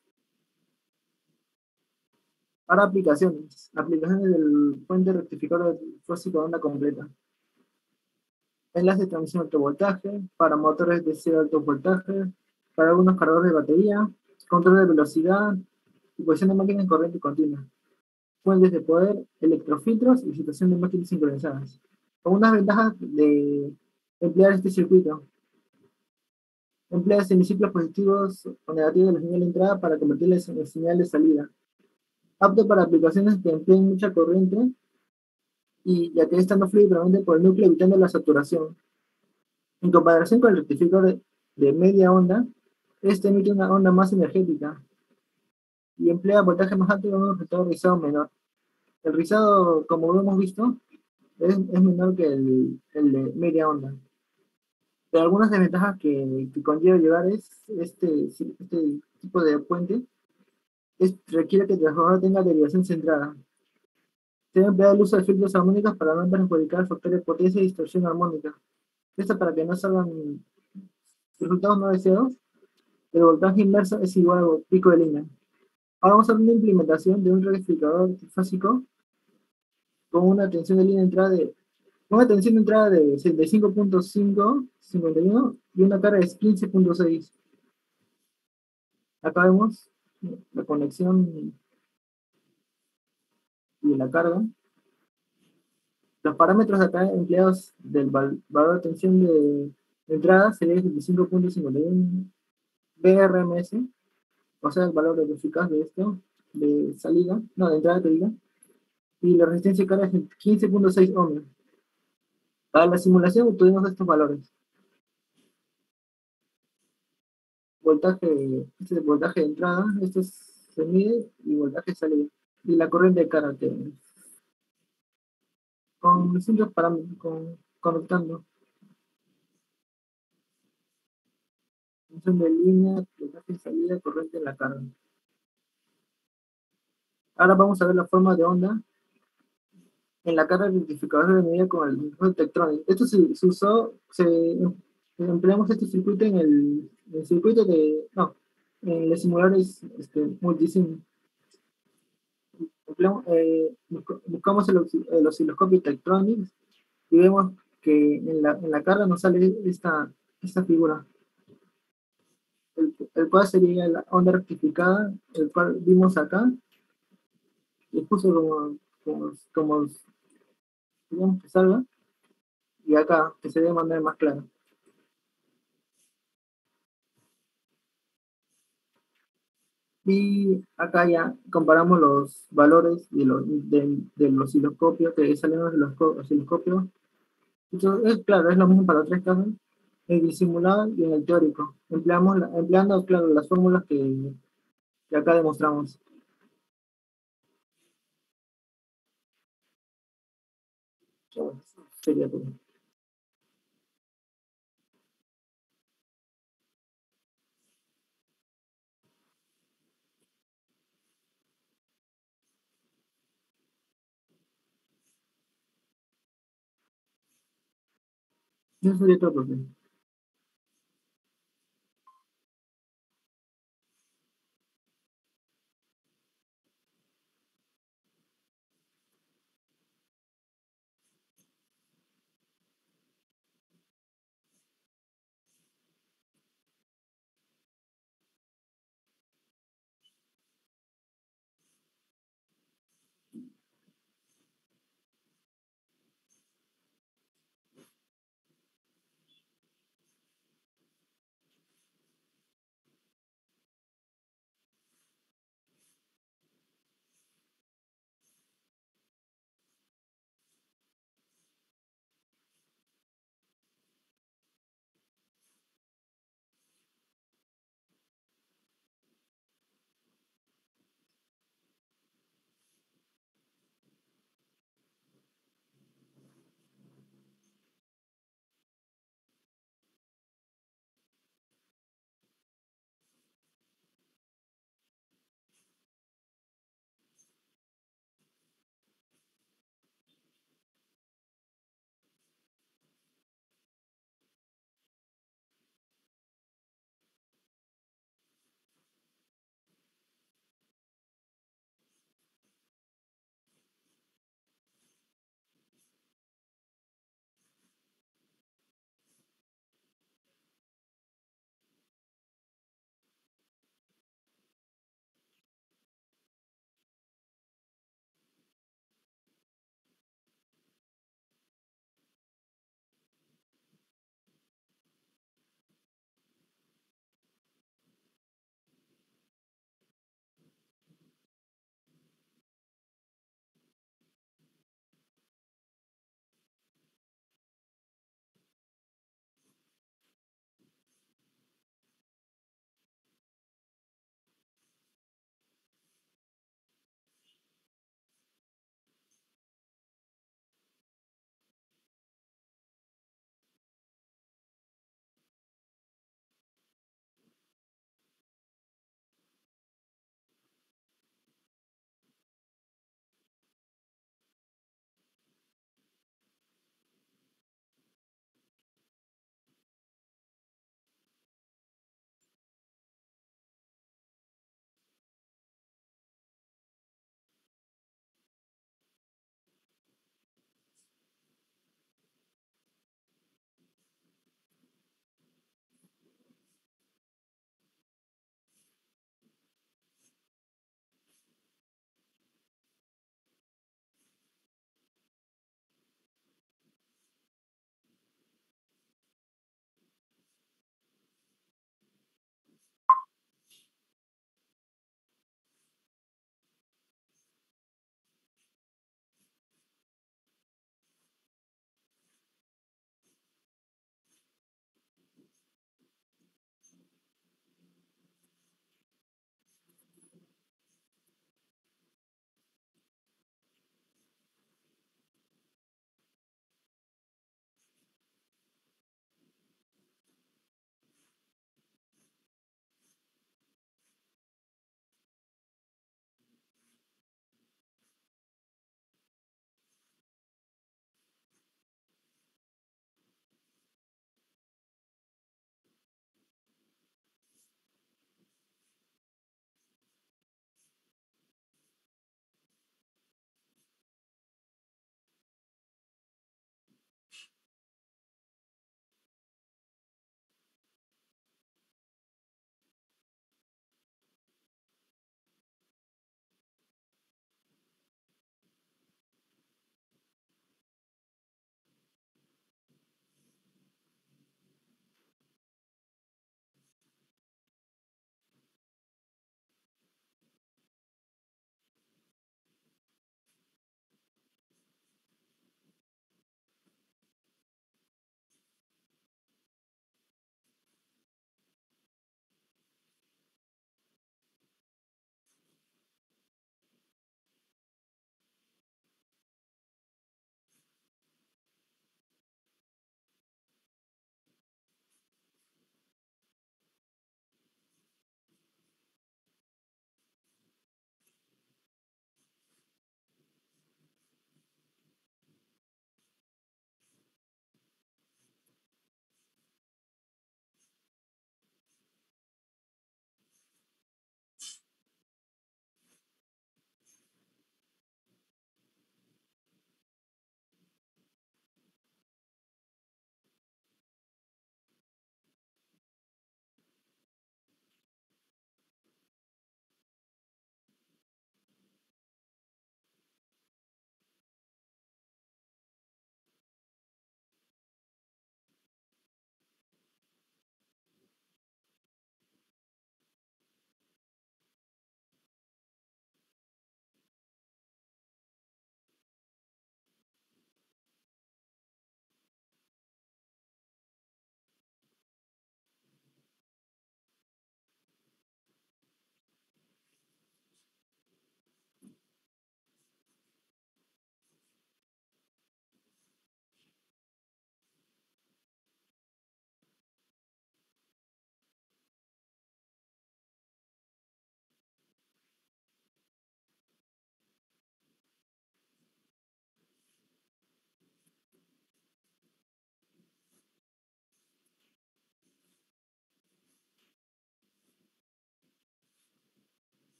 Ahora aplicaciones. Aplicaciones del puente rectificador fósico de onda completa. Enlace de transmisión de alto voltaje, para motores de cero alto voltaje, para algunos cargadores de batería, control de velocidad, posición de máquinas en corriente continua, fuentes de poder, electrofiltros y situación de máquinas sincronizadas. Con unas ventajas de emplear este circuito. Emplea semiciclos positivos o negativos de la señal de entrada para convertirles en señal de salida. Apto para aplicaciones que empleen mucha corriente y ya que esta no fluye probablemente por el núcleo evitando la saturación. En comparación con el rectificador de, de media onda, este emite una onda más energética y emplea voltaje más alto y un efecto rizado menor. El rizado, como lo hemos visto, es, es menor que el, el de media onda. Pero algunas desventajas que, que conlleva llevar es este, este tipo de puente es, requiere que el transformador tenga derivación centrada. Se debe emplear el uso de filtros armónicos para no perjudicar factores de potencia y distorsión armónica. Esto para que no salgan resultados no deseados. El voltaje inverso es igual al pico de línea. Ahora vamos a ver una implementación de un rectificador trifásico con una tensión de línea de entrada de una tensión de entrada de, de cinco punto cinco, cincuenta y uno y una carga de quince punto seis. Acá vemos la conexión y la carga. Los parámetros acá empleados del val valor de tensión de, de entrada sería de cinco punto cincuenta y uno B R M S, o sea, el valor de eficaz de esto, de salida, no, de entrada de salida, y la resistencia de carga es quince punto seis ohms. Para la simulación obtuvimos estos valores. Voltaje, este es el voltaje de entrada, esto es, se mide, y voltaje de salida. Y la corriente de carga que con distintos parámetros, con, conectando. Función de línea, voltaje de salida, corriente en la carga. Ahora vamos a ver la forma de onda en la carga identificadora de medida con el micrófono Tektronix. Esto se, se usó, se, empleamos este circuito en el, el circuito de, no, en los simuladores este, multisim. Empleamos, eh, buscamos el, el osciloscopio Tektronix y vemos que en la, en la carga nos sale esta, esta figura, el, el cual sería la onda rectificada, el cual vimos acá, y justo como, como, como digamos que salga, y acá, que se ve de manera más clara. Y acá ya comparamos los valores de los, de, del osciloscopio, que salieron de los osciloscopios. Entonces, es claro, es lo mismo para los tres casos, en el simulado y en el teórico. Empleamos, la- empleando, claro, las fórmulas que, que acá demostramos. Bueno, sería todo. Eso sería todo, profe.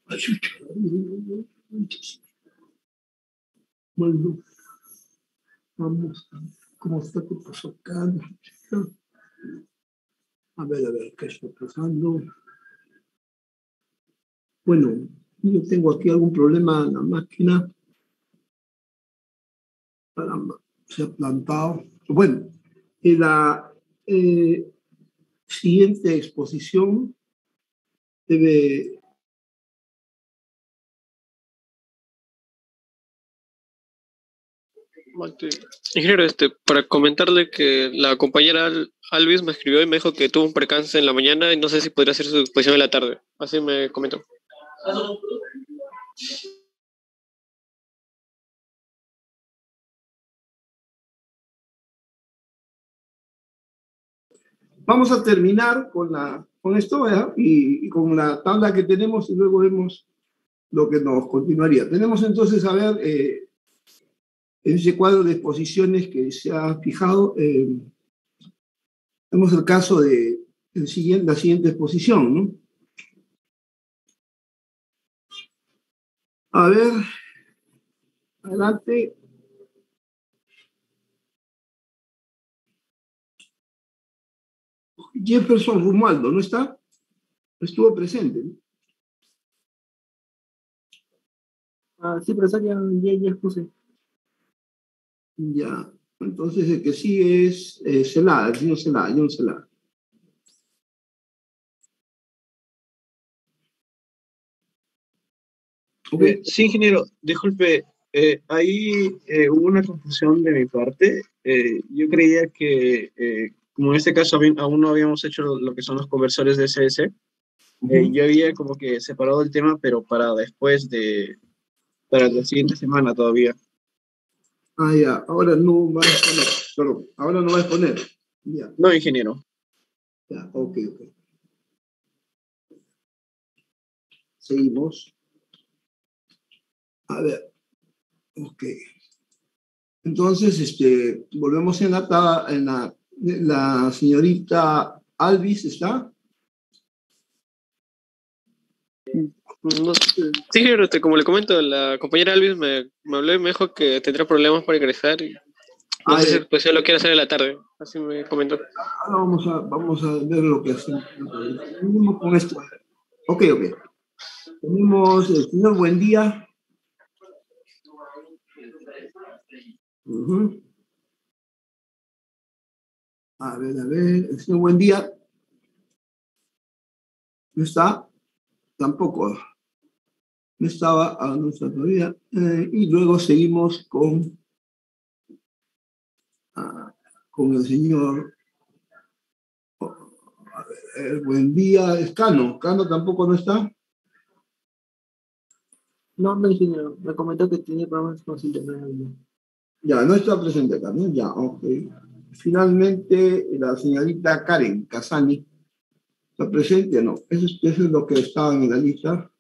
Bueno, vamos a cómo está que pasó acá. A ver, a ver, ¿qué está pasando? Bueno, yo tengo aquí algún problema en la máquina. Caramba, se ha plantado. Bueno, en la eh, siguiente exposición debe... Mate. Ingeniero, este, para comentarle que la compañera Al- Alvis me escribió y me dijo que tuvo un percance en la mañana y no sé si podría hacer su exposición en la tarde. Así me comentó. Vamos a terminar con, la, con esto, ¿verdad? Y, y con la tabla que tenemos y luego vemos lo que nos continuaría. Tenemos entonces, a ver, eh, en ese cuadro de exposiciones que se ha fijado, eh, tenemos el caso de el siguiente, la siguiente exposición, ¿no? A ver, adelante. Jefferson Romualdo, ¿no está? Estuvo presente, ¿no? Ah, sí, profesor, ya, ya, ya expuse. Ya, entonces el que sigue es eh, Celada, el señor Celada, John Celada. Ok. Eh, sí, ingeniero, disculpe, eh, ahí eh, hubo una confusión de mi parte. Eh, yo creía que, eh, como en este caso habí- aún no habíamos hecho lo, lo que son los conversores de S S, eh, Ujú. yo había como que separado el tema, pero para después de, para la siguiente semana todavía. Ah, ya, ahora no va a exponer, perdón, ahora no va a exponer. Ya, No, ingeniero. ya, ok, ok. Seguimos. A ver, ok. Entonces, este, volvemos en la, tab- en la, la señorita Alvis, ¿está? No sé. Sí, ingeniero, este, como le comento, la compañera Alvis me, me habló y me dijo que tendrá problemas para ingresar y no Ah, sé si ya, la exposición lo quiere hacer en la tarde. Así me comentó. ahora vamos a, vamos a ver lo que hacemos. Seguimos con esto. Ok, ok. Tenemos el señor Buendía. Ujú. A ver, a ver, el señor Buendía. ¿No está? Tampoco. No estaba, ah, no está todavía. Eh, y luego seguimos con, ah, con el señor eh, Buendía. Es Cano. Cano tampoco no está. No, no, ingeniero, me comentó que tenía problemas con su internet. Ya, no está presente acá, ¿no? Ya, ok. Finalmente, la señorita Karen Casani. ¿Está presente o no? Eso es, eso es lo que estaba en la lista.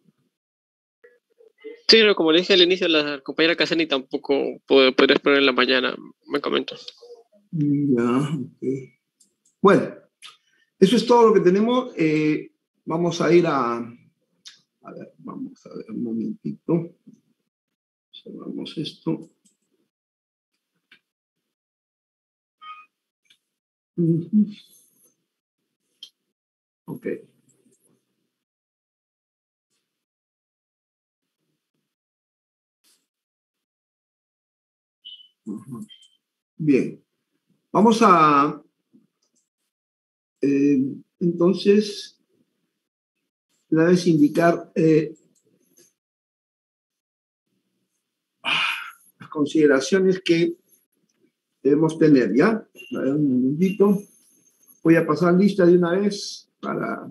Sí, pero como le dije al inicio, la compañera Casani tampoco puede, podría exponer en la mañana, me comentó. Ya, ok. Bueno, eso es todo lo que tenemos. Eh, vamos a ir a... A ver, vamos a ver un momentito. Cerramos esto. Ujú. Ok. Ujú. Bien. Vamos a... eh, entonces, la vez indicar eh, las consideraciones que debemos tener, ¿ya? A ver, un momentito. Voy a pasar lista de una vez para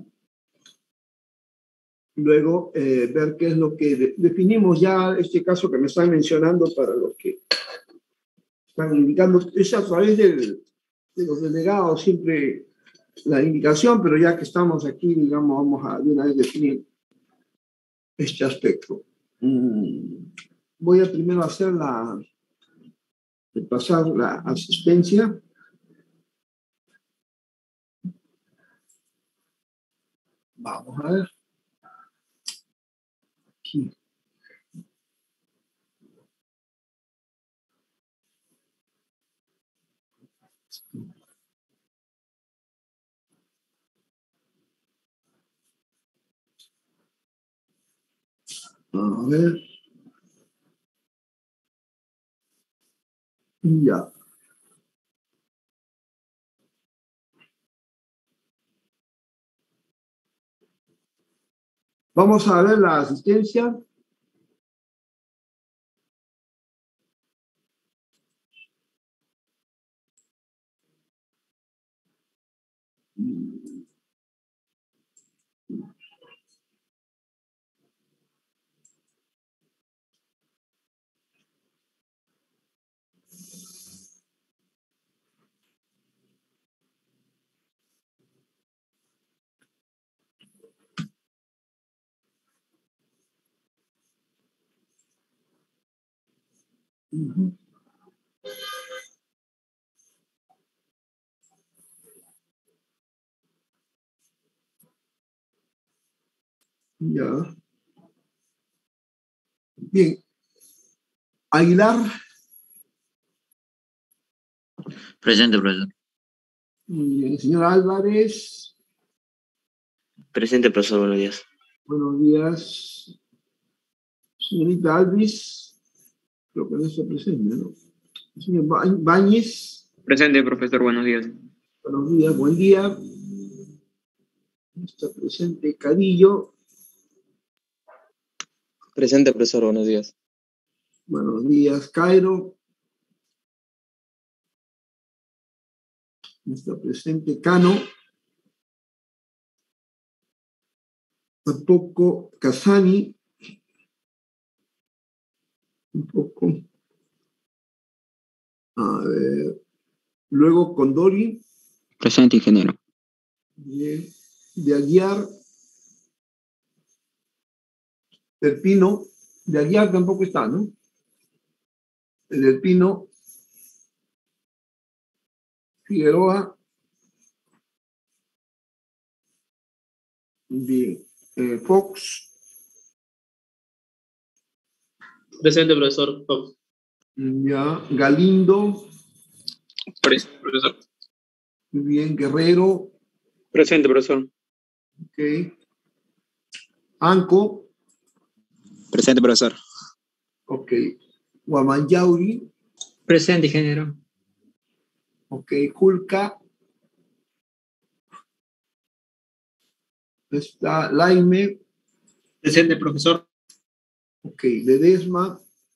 luego eh, ver qué es lo que de- definimos ya este caso que me están mencionando para los que están indicando. Es a través del, de los delegados siempre la indicación, pero ya que estamos aquí, digamos, vamos a de una vez definir este aspecto. Mm, voy a primero hacer la, de pasar la asistencia. Vamos a ver. aquí. A ver. Ya. Vamos a ver la asistencia. Ujú. Ya. Bien. Aguilar. Presente, profesor. Bien. Señor Álvarez. Presente, profesor. Buenos días. Buenos días. Señorita Alvis. Creo que no está presente, ¿no? Señor Ba- Báñez. Presente, profesor, buenos días. Buenos días, buen día. Está presente Cadillo. Presente, profesor, buenos días. Buenos días, Cairo. Está presente Cano. Tampoco Casani. Un poco. A ver. Luego Condori. Presente, ingeniero. Bien. De Aguiar. Del Pino. De Aguiar tampoco está, ¿no? El del Pino. Figueroa. Bien. Eh, Fox. Presente, profesor. Fox. Ya. Galindo. Presente, profesor. Muy bien. Guerrero. Presente, profesor. Ok. Anco. Presente, profesor. Ok. Guamanyauri. Presente, ingeniero. Ok. Julca. Está Laime. Presente, profesor. Ok. Ledesma.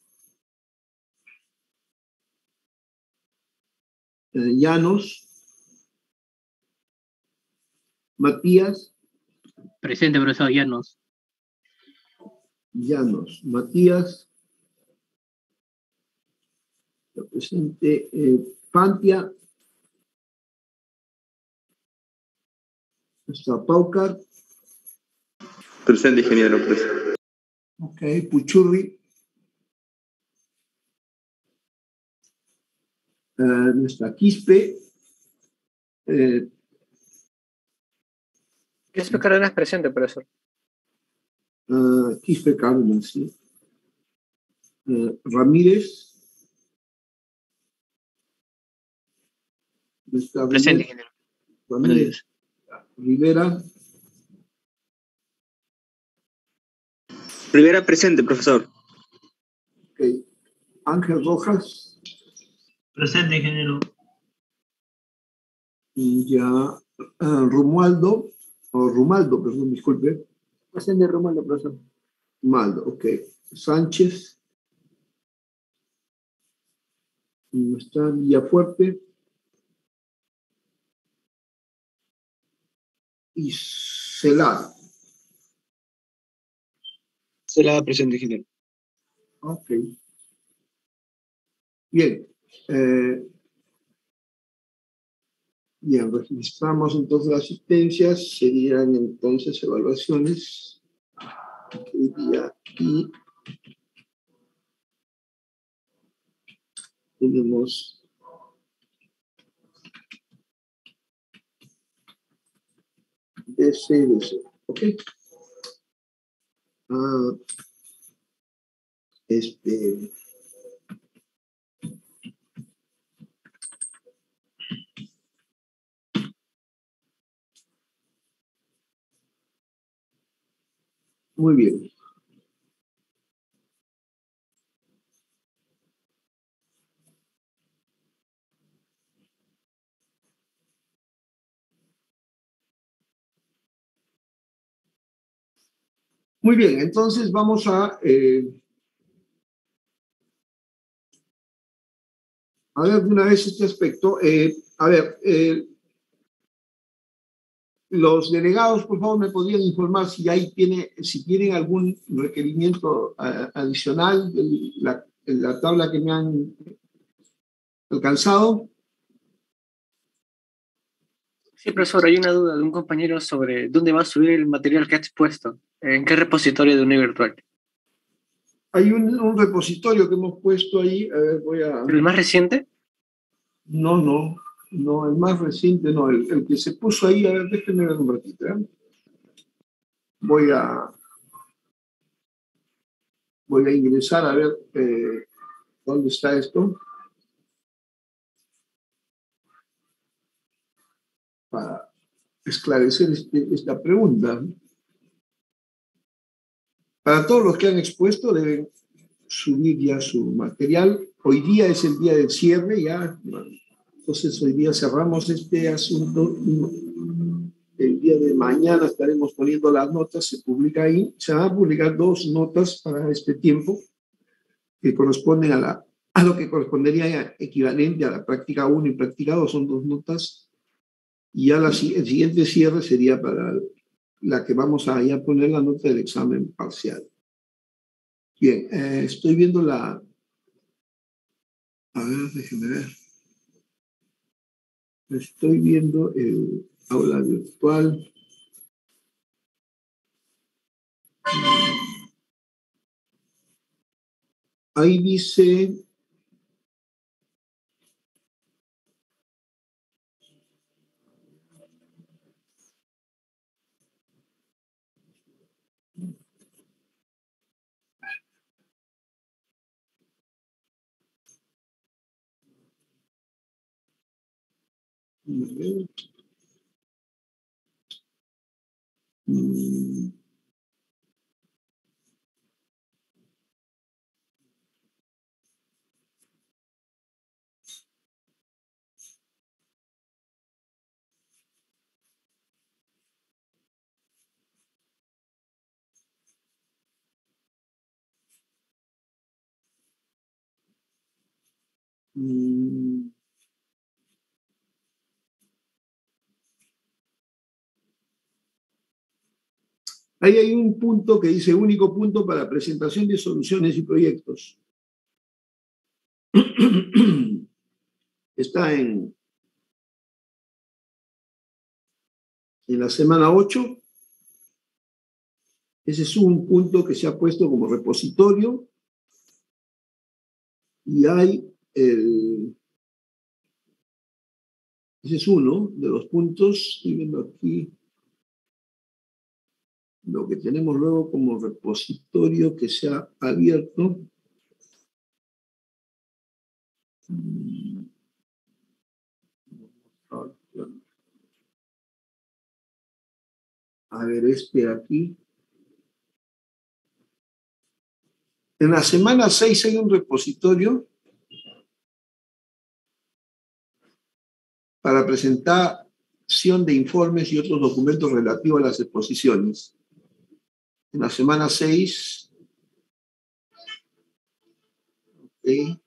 Eh, Llanos. Matías. Presente, profesor Llanos. Llanos. Matías. Está presente. Eh, Pantia. Está Paucar. Presente, ingeniero. Presente. Ok. Puchurri. Eh, nuestra Quispe. Eh, Quispe Cárdenas presente, profesor. uh, Quispe Cárdenas, sí. Eh, Ramírez. Nuestra Presente, Rivera. ingeniero. Ramírez. Rivera. Rivera, presente, profesor. Ok. Ángel Rojas. Presente, ingeniero. Ya. Uh, Romualdo. O Romaldo, perdón, disculpe. Presente, Romualdo, profesor. Maldo, ok. Sánchez. Está Villafuerte. Y Celada. Celada, presente, ingeniero. Ok. Bien. Eh, bien, registramos entonces las asistencias. Serían entonces evaluaciones. Hoy día aquí tenemos D C, D C. Ok. Ah, Este, muy bien. Muy bien, entonces vamos a, eh, a ver de una vez este aspecto. Eh, a ver, eh, los delegados, por favor, me podrían informar si ahí tiene, si tienen algún requerimiento uh, adicional de la, de la tabla que me han alcanzado. Sí, profesor, hay una duda de un compañero sobre dónde va a subir el material que ha expuesto. ¿En qué repositorio de Univirtual? Hay un, un repositorio que hemos puesto ahí. A ver, voy a... ¿El más reciente? No, no, no, el más reciente no. El, el que se puso ahí, a ver, déjenme ver un ratito. ¿eh? Voy a... Voy a ingresar a ver eh, dónde está esto. Para esclarecer este, esta pregunta. Para todos los que han expuesto, deben subir ya su material. Hoy día es el día del cierre, ya. Entonces, hoy día cerramos este asunto. El día de mañana estaremos poniendo las notas, se publica ahí. Se van a publicar dos notas para este tiempo que corresponden a, la, a lo que correspondería equivalente a la práctica uno y práctica dos. Son dos notas. Y ya la, el siguiente cierre sería para la que vamos a ya poner la nota del examen parcial. Bien, eh, estoy viendo la... A ver, déjenme ver. Estoy viendo el aula virtual. Ahí dice... Mm. Mm. Ahí hay un punto que dice único punto para presentación de soluciones y proyectos. Está en, en la semana ocho. Ese es un punto que se ha puesto como repositorio. Y hay el... Ese es uno de los puntos. Estoy viendo aquí lo que tenemos luego como repositorio que se ha abierto. A ver, este aquí. En la semana seis hay un repositorio para presentación de informes y otros documentos relativos a las exposiciones. En la semana seis, okay.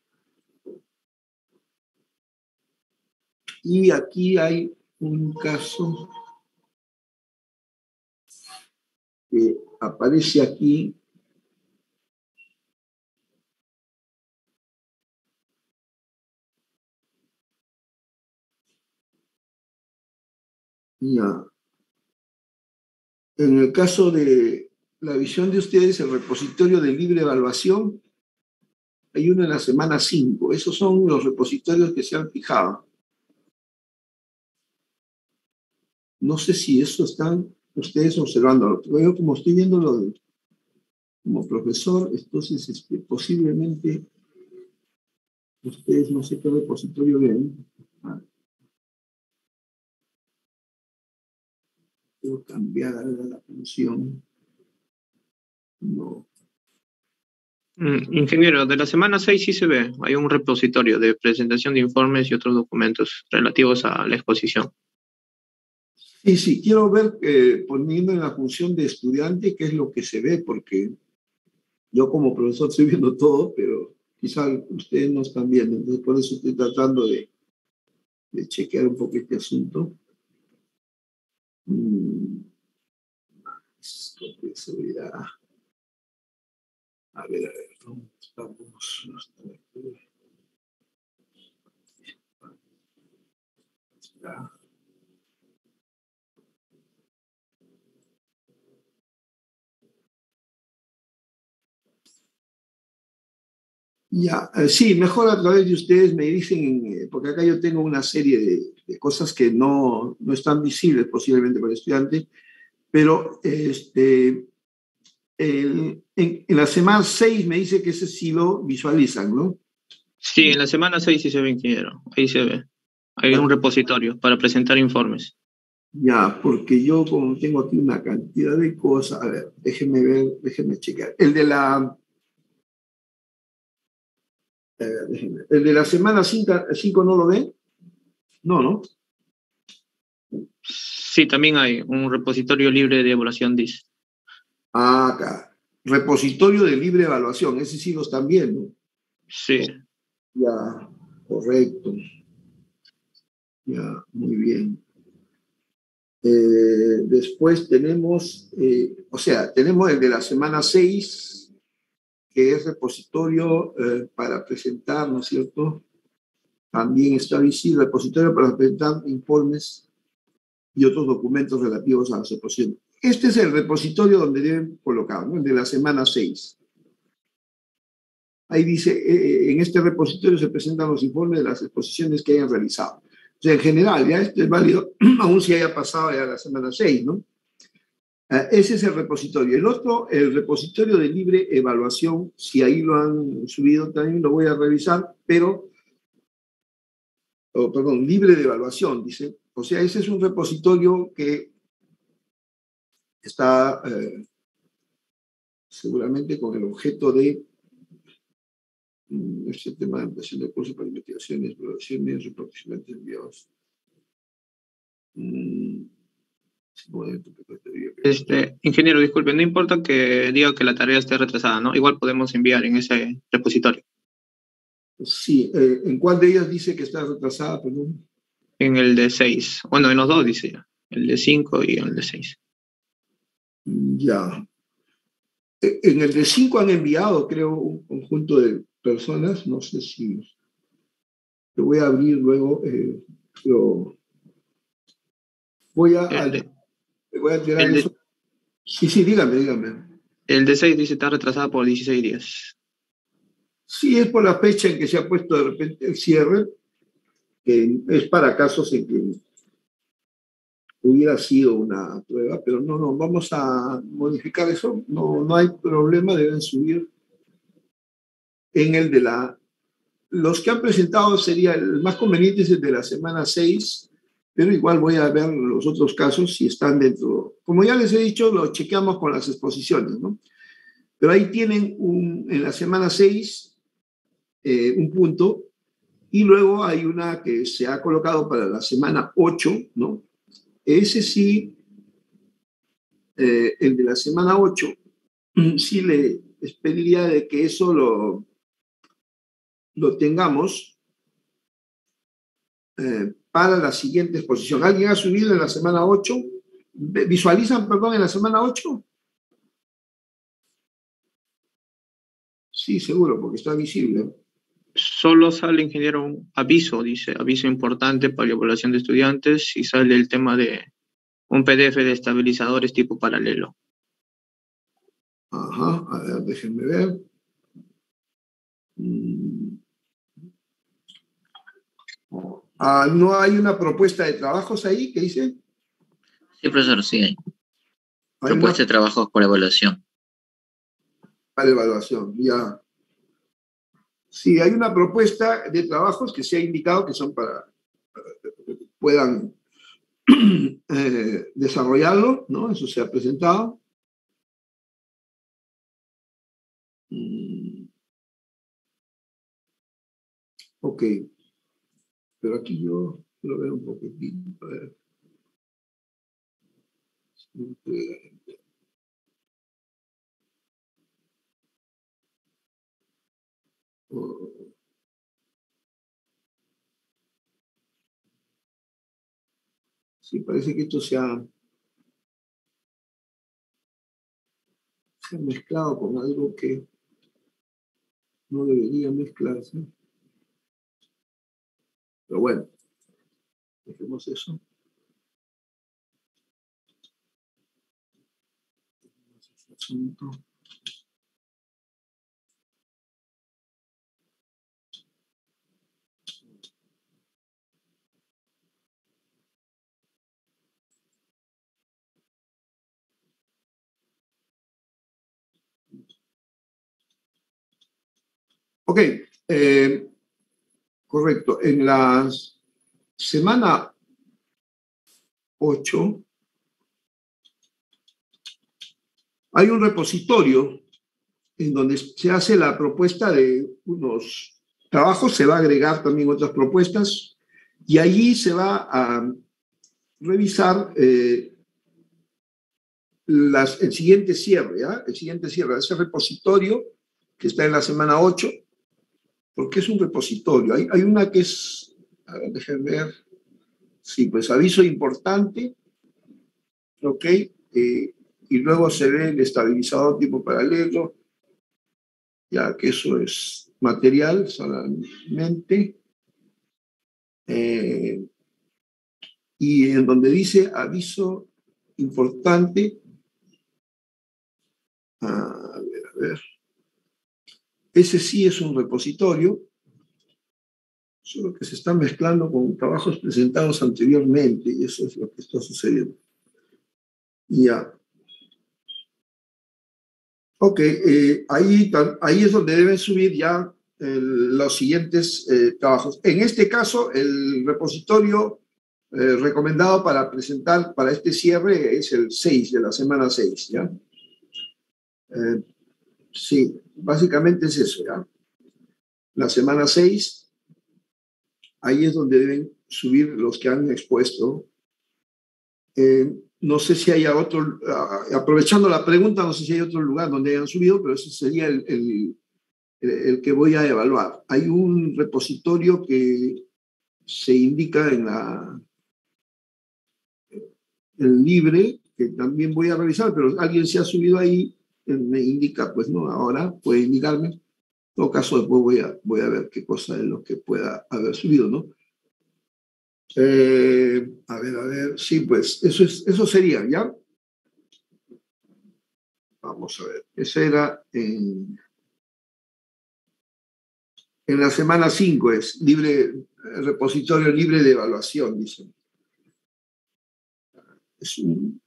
Y aquí hay un caso que aparece aquí. Ya. En el caso de la visión de ustedes, el repositorio de libre evaluación, hay uno en la semana cinco. Esos son los repositorios que se han fijado. No sé si eso están ustedes observando. Yo como estoy viendo lo de, como profesor, entonces este, posiblemente ustedes no sé qué repositorio ven. Ah, quiero cambiar a la función. No. Mm, ingeniero, de la semana seis sí se ve. Hay un repositorio de presentación de informes y otros documentos relativos a la exposición. Sí, sí, quiero ver, eh, poniendo en la función de estudiante, qué es lo que se ve, porque yo como profesor estoy viendo todo, pero quizá ustedes no están viendo, entonces por eso estoy tratando de, de chequear un poco este asunto. Mm, copia de seguridad. A ver, a ver, ¿dónde estamos? Ya. Ya, eh, sí, mejor a través de ustedes me dicen, eh, porque acá yo tengo una serie de, de cosas que no, no están visibles posiblemente para el estudiante, pero este, el- en, en la semana seis me dice que ese sí lo visualizan, ¿no? Sí, en la semana seis sí se ve, ingeniero. Ahí se ve. Hay un repositorio para presentar informes. Ya, porque yo como tengo aquí una cantidad de cosas, a ver, déjenme ver, déjenme checar. El de la, eh, déjenme- el de la semana cinco no lo ven, no, ¿no? Sí, también hay un repositorio libre de evaluación D I S. Ah, acá, repositorio de libre evaluación, ese sí lo están viendo. Sí. Ya, correcto. Ya, muy bien. Eh, después tenemos, eh, o sea, tenemos el de la semana seis, que es repositorio eh, para presentar, ¿no es cierto? También está visible repositorio para presentar informes y otros documentos relativos a la exposición. Este es el repositorio donde deben colocar, ¿no? El de la semana seis. Ahí dice, eh, en este repositorio se presentan los informes de las exposiciones que hayan realizado. O sea, en general, ya esto es válido, aún si haya pasado ya la semana seis, ¿no? Uh, ese es el repositorio. El otro, el repositorio de libre evaluación, si ahí lo han subido también, lo voy a revisar, pero, oh, perdón, libre de evaluación, dice. O sea, ese es un repositorio que está eh, seguramente con el objeto de um, este tema de ampliación de cursos para investigaciones, evaluaciones, reparticiones enviados. Mm. Este, ingeniero, disculpe, no importa que diga que la tarea esté retrasada, ¿no? Igual podemos enviar en ese repositorio. Sí, eh, ¿en cuál de ellas dice que está retrasada, perdón? En el de seis. Bueno, en los dos dice ya. El de cinco y el de seis. Ya. En el de cinco han enviado, creo, un conjunto de personas, no sé si lo voy a abrir luego, eh, pero voy a, El de, voy a tirar el de, eso. Sí, sí, dígame, dígame. El de seis dice está retrasada por dieciséis días. Sí, es por la fecha en que se ha puesto de repente el cierre, que es para casos en que hubiera sido una prueba, pero no, no, vamos a modificar eso, no, no hay problema, deben subir en el de la... Los que han presentado sería el más conveniente es el de la semana seis, pero igual voy a ver los otros casos si están dentro. Como ya les he dicho, lo chequeamos con las exposiciones, ¿no? Pero ahí tienen un, en la semana seis eh, un punto, y luego hay una que se ha colocado para la semana ocho, ¿no? Ese sí, eh, el de la semana ocho, sí le les pediría de que eso lo, lo tengamos eh, para la siguiente exposición. ¿Alguien ha subido en la semana ocho? ¿Visualizan, perdón, en la semana ocho? Sí, seguro, porque está visible. Solo sale, ingeniero, un aviso, dice, aviso importante para la evaluación de estudiantes, y sale el tema de un P D F de estabilizadores tipo paralelo. Ajá, a ver, déjenme ver. Mm. Ah, ¿no hay una propuesta de trabajos ahí que dice? Sí, profesor, sí hay. Hay Propuesta una... de trabajos por evaluación. Para evaluación, ya. Sí, hay una propuesta de trabajos que se ha indicado que son para, para que puedan eh, desarrollarlo, ¿no? Eso se ha presentado. Mm. Ok. Pero aquí yo lo veo un poquitín. A ver. Sí, parece que esto se ha, se ha mezclado con algo que no debería mezclarse. Pero bueno, dejemos eso. Asunto. Ok, eh, correcto. En la semana ocho hay un repositorio en donde se hace la propuesta de unos trabajos, se va a agregar también otras propuestas y allí se va a revisar eh, las, el siguiente cierre, ¿ya? El siguiente cierre de ese repositorio que está en la semana ocho, porque es un repositorio. Hay, hay una que es, a ver, déjenme ver, sí, pues aviso importante, ok, eh, y luego se ve el estabilizador tipo paralelo, ya que eso es material solamente, eh, y en donde dice aviso importante, a ver, a ver, ese sí es un repositorio, solo que se está mezclando con trabajos presentados anteriormente, y eso es lo que está sucediendo. Ya. Ok, eh, ahí, ahí es donde deben subir ya el, los siguientes eh, trabajos. En este caso, el repositorio eh, recomendado para presentar para este cierre es el seis de la semana seis, ¿ya? Eh, sí, básicamente es eso, ¿ya? La semana seis, ahí es donde deben subir los que han expuesto. Eh, no sé si haya otro, uh, aprovechando la pregunta, no sé si hay otro lugar donde hayan subido, pero ese sería el, el, el que voy a evaluar. Hay un repositorio que se indica en la el libre, que también voy a revisar, pero alguien se ha subido ahí, me indica, pues no, ahora puede indicarme. En todo caso, después voy a, voy a ver qué cosa es lo que pueda haber subido, ¿no? Eh, a ver, a ver, sí, pues eso, es, eso sería, ¿ya? Vamos a ver, ese era en, en la semana cinco, es libre, repositorio libre de evaluación, dicen. Es un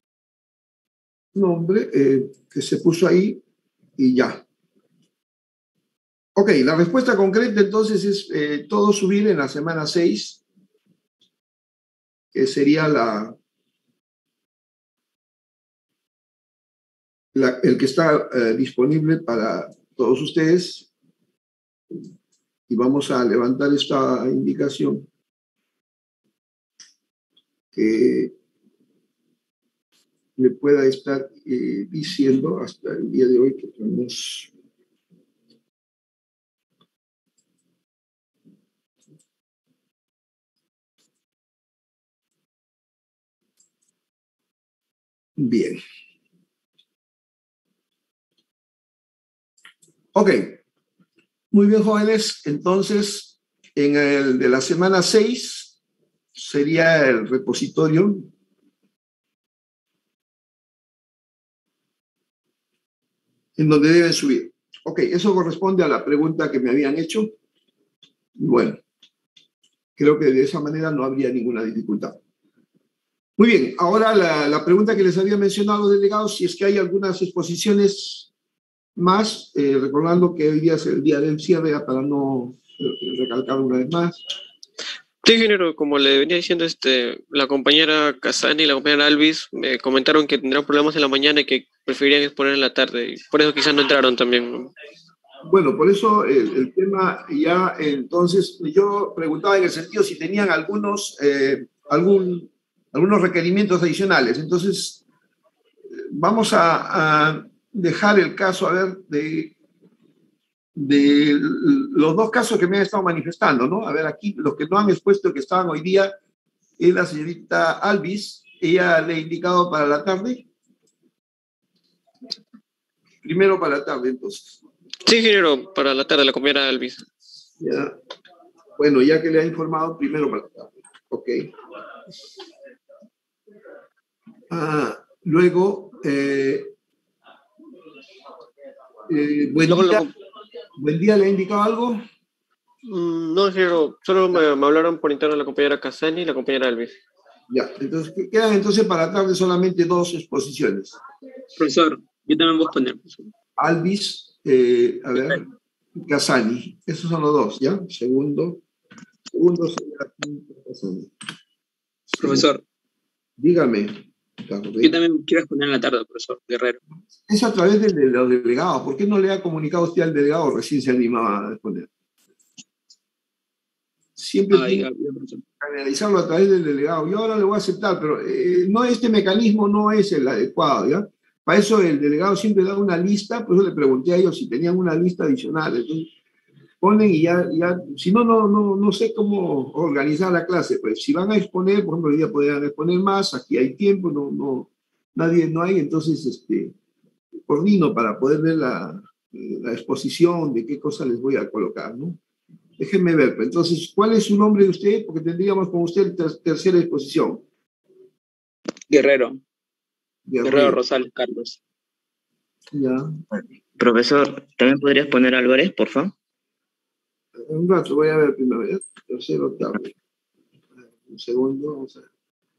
nombre eh, que se puso ahí y ya. Ok, la respuesta concreta entonces es eh, todo subir en la semana seis, que sería la, la el que está eh, disponible para todos ustedes. Y vamos a levantar esta indicación que me pueda estar eh, diciendo hasta el día de hoy que tenemos bien. Ok. Muy bien, jóvenes. Entonces, en el de la semana seis sería el repositorio. En donde deben subir. Ok, eso corresponde a la pregunta que me habían hecho. Bueno, creo que de esa manera no habría ninguna dificultad. Muy bien, ahora la, la pregunta que les había mencionado, delegados, si es que hay algunas exposiciones más, eh, recordando que hoy día es el día del cierre, para no eh, recalcar una vez más. Sí, ingeniero, como le venía diciendo, este, la compañera Casani y la compañera Alvis me comentaron que tendrán problemas en la mañana y que preferirían exponer en la tarde, y por eso quizás no entraron también. Bueno, por eso el, el tema ya, entonces, yo preguntaba en el sentido si tenían algunos, eh, algún, algunos requerimientos adicionales. Entonces, vamos a, a dejar el caso, a ver, de, de los dos casos que me han estado manifestando, ¿no? A ver, aquí los que no han expuesto que estaban hoy día es la señorita Alvis. Ella le ha indicado para la tarde. Primero para la tarde, entonces. Sí, ingeniero, para la tarde, la compañera Alvis. Ya. Bueno, ya que le ha informado, primero para la tarde. Ok. Ah, luego, eh, eh, buen, día, buen día, ¿le ha indicado algo? No, ingeniero, solo me, me hablaron por interno la compañera Casani y la compañera Alvis. Ya, entonces quedan entonces para la tarde solamente dos exposiciones. Profesor, yo también voy a poner. Alvis, eh, a ver, Casani, esos son los dos, ¿ya? Segundo, segundo sería Casani. Profesor. Dígame. Yo también quiero exponer en la tarde, profesor Guerrero. Es a través de, de los delegados. ¿Por qué no le ha comunicado usted al delegado? Recién se animaba a exponer. Siempre ah, tiene ya, ya, que analizarlo a través del delegado. Yo ahora le voy a aceptar, pero eh, no, este mecanismo no es el adecuado, ¿ya? Para eso el delegado siempre da una lista, por eso le pregunté a ellos si tenían una lista adicional. Entonces, ponen y ya, ya si no, no, no, no sé cómo organizar la clase. Pues si van a exponer, por ejemplo, hoy día podrían exponer más, aquí hay tiempo, no, no, nadie, no hay, entonces, este, coordino para poder ver la, la exposición de qué cosa les voy a colocar, ¿no? Déjenme ver, pues, entonces, ¿cuál es su nombre de usted? Porque tendríamos con usted ter tercera exposición. Guerrero. Guerrero, Guerrero Rosales Carlos. Ya. Profesor, ¿también podrías poner Álvarez, por favor? Un rato, voy a ver primero, ¿ya? Tercero, tarde. Un segundo, vamos a ver.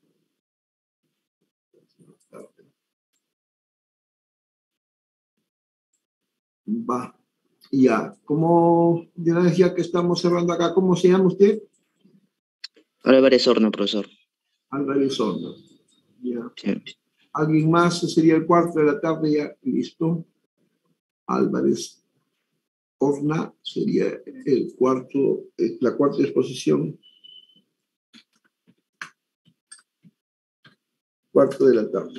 Va. Ya, como ya decía que estamos cerrando acá, ¿cómo se llama usted? Álvarez Horno, profesor. Álvarez Horno. Ya. Sí. ¿Alguien más? Sería el cuarto de la tarde, ya listo. Álvarez Horna sería el cuarto, la cuarta exposición. Cuarto de la tarde.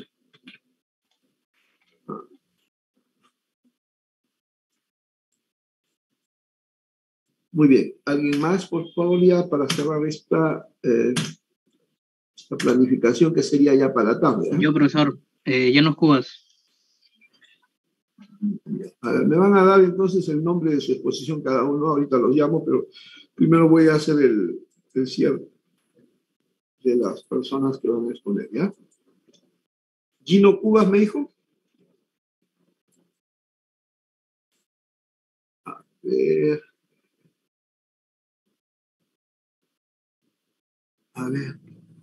Muy bien. ¿Alguien más, por favor, ya para cerrar esta, eh, esta planificación que sería ya para la tarde? ¿eh? Yo, profesor, eh, Llanos Cubas. A ver, me van a dar entonces el nombre de su exposición cada uno, ahorita los llamo, pero primero voy a hacer el, el cierre de las personas que van a exponer, ¿ya? Gino Cubas me dijo. A ver. A ver.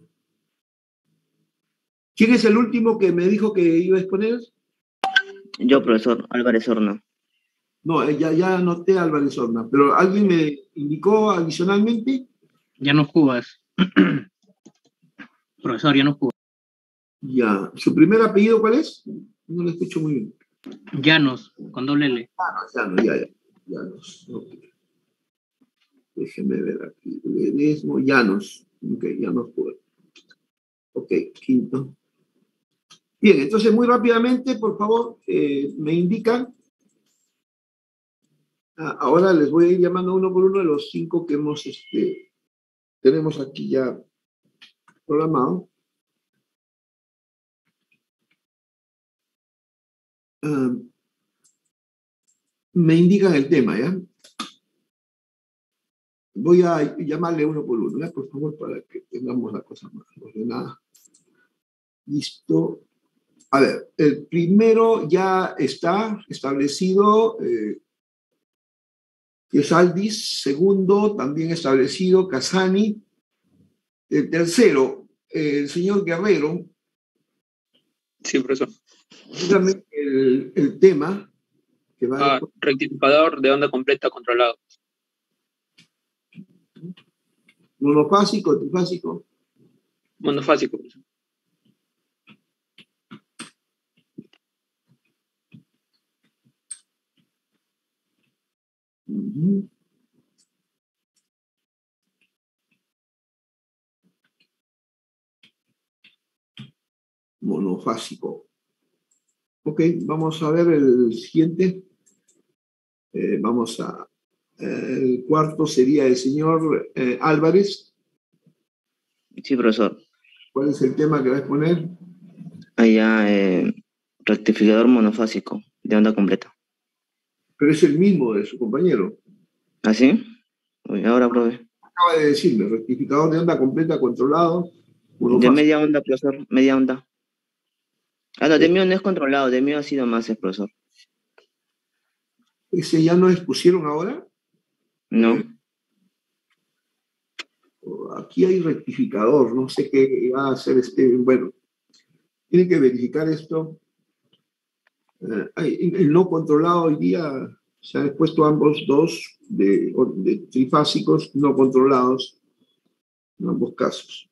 ¿Quién es el último que me dijo que iba a exponer? Yo, profesor, Álvarez Horno. No, ya, ya anoté a Álvarez Horna, pero ¿alguien me indicó adicionalmente? Llanos Cubas. Profesor, Llanos Cubas. Ya. ¿Su primer apellido cuál es? No lo escucho muy bien. Llanos, con doble L. Ah, Llanos, ya, ya. Llanos, ok. Déjeme ver aquí. Ledesmo, Llanos. Ok, Llanos Cubas. Ok, quinto. Bien, entonces muy rápidamente, por favor, eh, me indican. Ah, ahora les voy a ir llamando uno por uno de los cinco que hemos, este, tenemos aquí ya programado. Uh, me indican el tema, ¿ya? Voy a llamarle uno por uno, ¿ya? Por favor, para que tengamos la cosa más ordenada. Listo. A ver, el primero ya está establecido, eh, que es Alvis. Segundo, también establecido, Casani. El tercero, eh, el señor Guerrero. Sí, profesor. Dígame el, el tema. que va Ah, rectificador de onda completa controlado. monofásico, trifásico. Monofásico. Ujú. Monofásico. Ok, vamos a ver el siguiente. Eh, vamos a... eh, el cuarto sería el señor eh, Álvarez. Sí, profesor. ¿Cuál es el tema que va a exponer? Allá, eh, rectificador monofásico de onda completa. Pero es el mismo de su compañero. ¿Ah, sí? Uy, ahora, profe. Acaba de decirme, rectificador de onda completa controlado, De monofásico. media onda, profesor. Media onda. Ah, no, de Eh, mío no es controlado. De mío ha sido más, eh, profesor. ¿Ese ya no expusieron ahora? No. Eh, aquí hay rectificador, no sé qué va a hacer este. Bueno, tienen que verificar esto. Eh, hay- el no controlado hoy día se han expuesto ambos dos de, de trifásicos no controlados en ambos casos.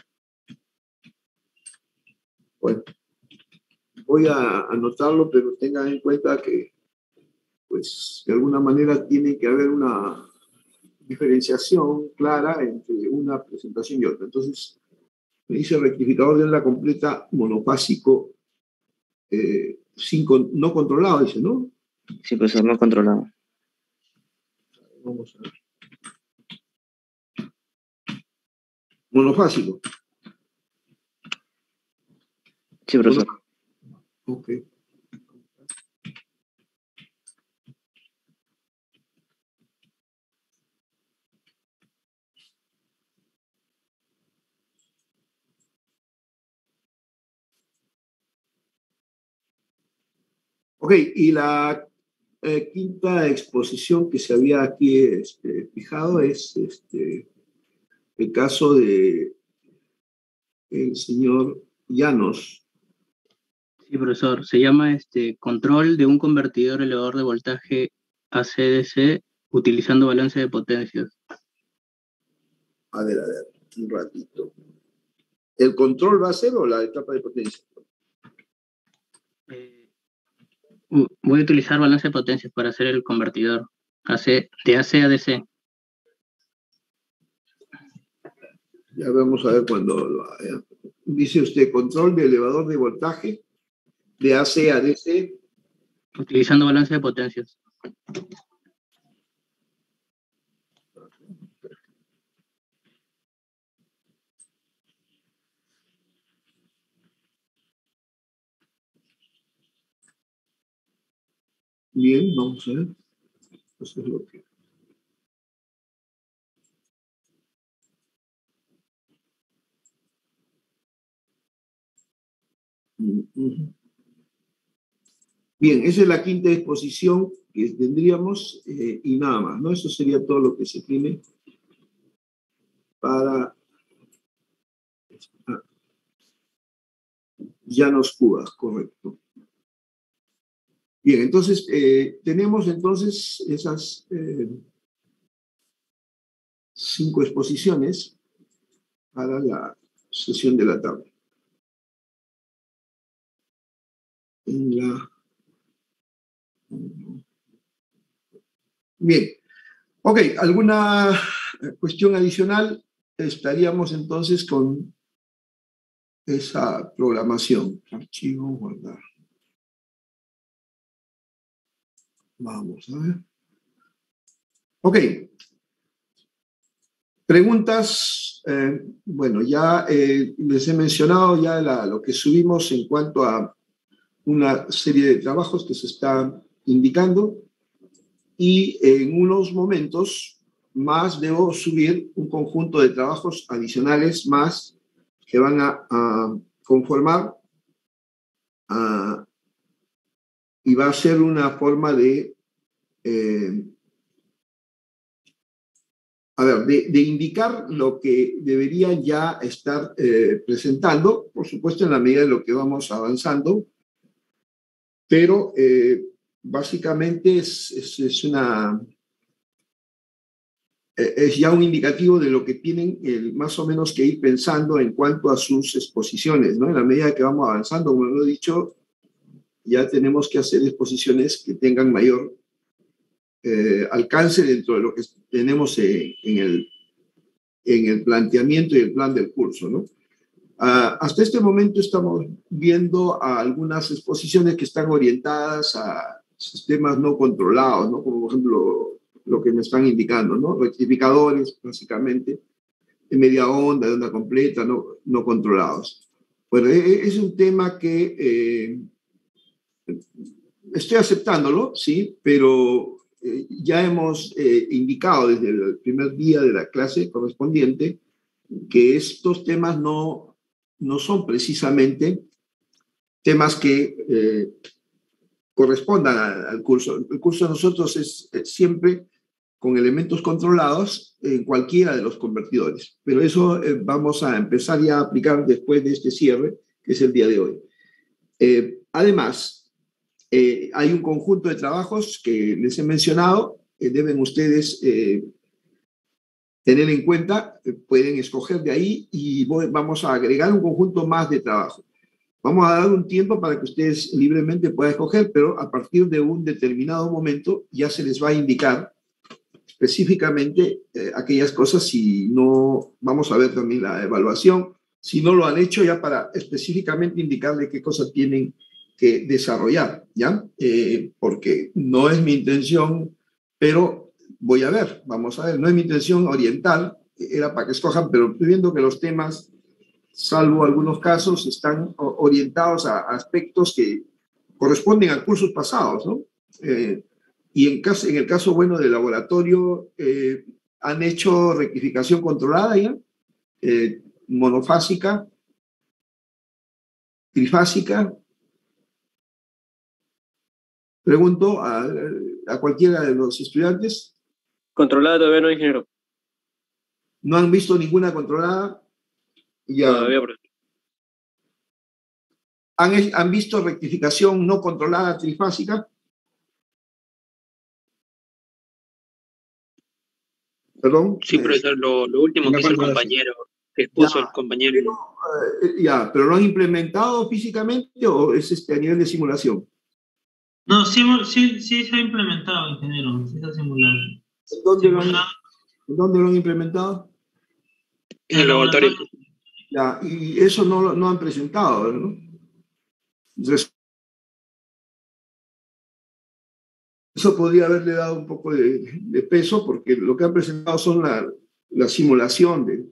Bueno, voy a anotarlo, pero tengan en cuenta que, pues, de alguna manera tiene que haber una diferenciación clara entre una presentación y otra. Entonces, me dice rectificador de onda completa monofásico eh, sin con- no controlado, dice, ¿no? Sí, profesor, no controlado. Vamos a ver. Monofásico. Sí, profesor. Ok. Ok, y la eh, quinta exposición que se había aquí este, fijado es este, el caso de el señor Llanos. Sí, profesor. Se llama este control de un convertidor elevador de voltaje A C D C utilizando balance de potencias. A ver, a ver, un ratito. ¿El control va a ser o la etapa de potencia? Uh, Voy a utilizar balance de potencias para hacer el convertidor A C, de A C a D C. Ya vamos a ver cuando lo haga. Dice usted control de elevador de voltaje de A C a D C. Utilizando balance de potencias. Bien, vamos a ver. Eso es lo que... Ujú. Bien, esa es la quinta exposición que tendríamos eh, y nada más, ¿no? Eso sería todo lo que se tiene para ah, Llanos Cuba, correcto. Bien, entonces eh, tenemos entonces esas eh, cinco exposiciones para la sesión de la tarde. En la... Bien, ok, ¿alguna cuestión adicional? Estaríamos entonces con esa programación. Archivo, guardar. Vamos a ver. Ok. Preguntas. Eh, bueno, ya eh, les he mencionado ya la, lo que subimos en cuanto a una serie de trabajos que se están indicando y en unos momentos más debo subir un conjunto de trabajos adicionales más que van a, a conformar a, y va a ser una forma de eh, a ver, de, de indicar lo que deberían ya estar eh, presentando, por supuesto en la medida de lo que vamos avanzando, pero eh, básicamente es, es, es una... es ya un indicativo de lo que tienen el, más o menos que ir pensando en cuanto a sus exposiciones, ¿no? En la medida que vamos avanzando, como lo he dicho, ya tenemos que hacer exposiciones que tengan mayor eh, alcance dentro de lo que tenemos en, en, el, en el planteamiento y el plan del curso, ¿no? Uh, hasta este momento estamos viendo a algunas exposiciones que están orientadas a sistemas no controlados, ¿no? Como por ejemplo lo que me están indicando, ¿no? Rectificadores, básicamente, de media onda, de onda completa, no, no controlados. Bueno, es un tema que eh, estoy aceptándolo, sí, pero eh, ya hemos eh, indicado desde el primer día de la clase correspondiente que estos temas no no son precisamente temas que eh, correspondan a, al curso. El curso de nosotros es, es siempre con elementos controlados en cualquiera de los convertidores, pero eso eh, vamos a empezar ya a aplicar después de este cierre, que es el día de hoy. Eh, además, eh, hay un conjunto de trabajos que les he mencionado, que deben ustedes eh, tener en cuenta, pueden escoger de ahí y voy, vamos a agregar un conjunto más de trabajo. Vamos a dar un tiempo para que ustedes libremente puedan escoger, pero a partir de un determinado momento ya se les va a indicar específicamente eh, aquellas cosas. Si no, vamos a ver también la evaluación, si no lo han hecho ya para específicamente indicarle qué cosas tienen que desarrollar, ¿ya? Eh, porque no es mi intención, pero voy a ver, vamos a ver, no es mi intención oriental, era para que escojan, pero estoy viendo que los temas, salvo algunos casos, están orientados a aspectos que corresponden a cursos pasados, ¿no? Eh, y en, caso, en el caso, bueno, del laboratorio, eh, han hecho rectificación controlada ya, eh, monofásica, trifásica. Pregunto a, a cualquiera de los estudiantes. Controlada todavía no, ingeniero. ¿No han visto ninguna controlada? Ya. Todavía, profesor. ¿Han, ¿Han visto rectificación no controlada trifásica? ¿Perdón? Sí, profesor, lo, lo último que hizo el compañero, que expuso ya, el compañero. Pero, eh, ya, ¿pero lo han implementado físicamente o es este, a nivel de simulación? No, sí, sí, sí se ha implementado, ingeniero, sí se ha simulado. ¿Dónde lo, han, ¿Dónde lo han implementado? En el laboratorio. Ya, y eso no lo no han presentado, ¿no? Entonces, eso podría haberle dado un poco de, de peso, porque lo que han presentado son la, la simulación de...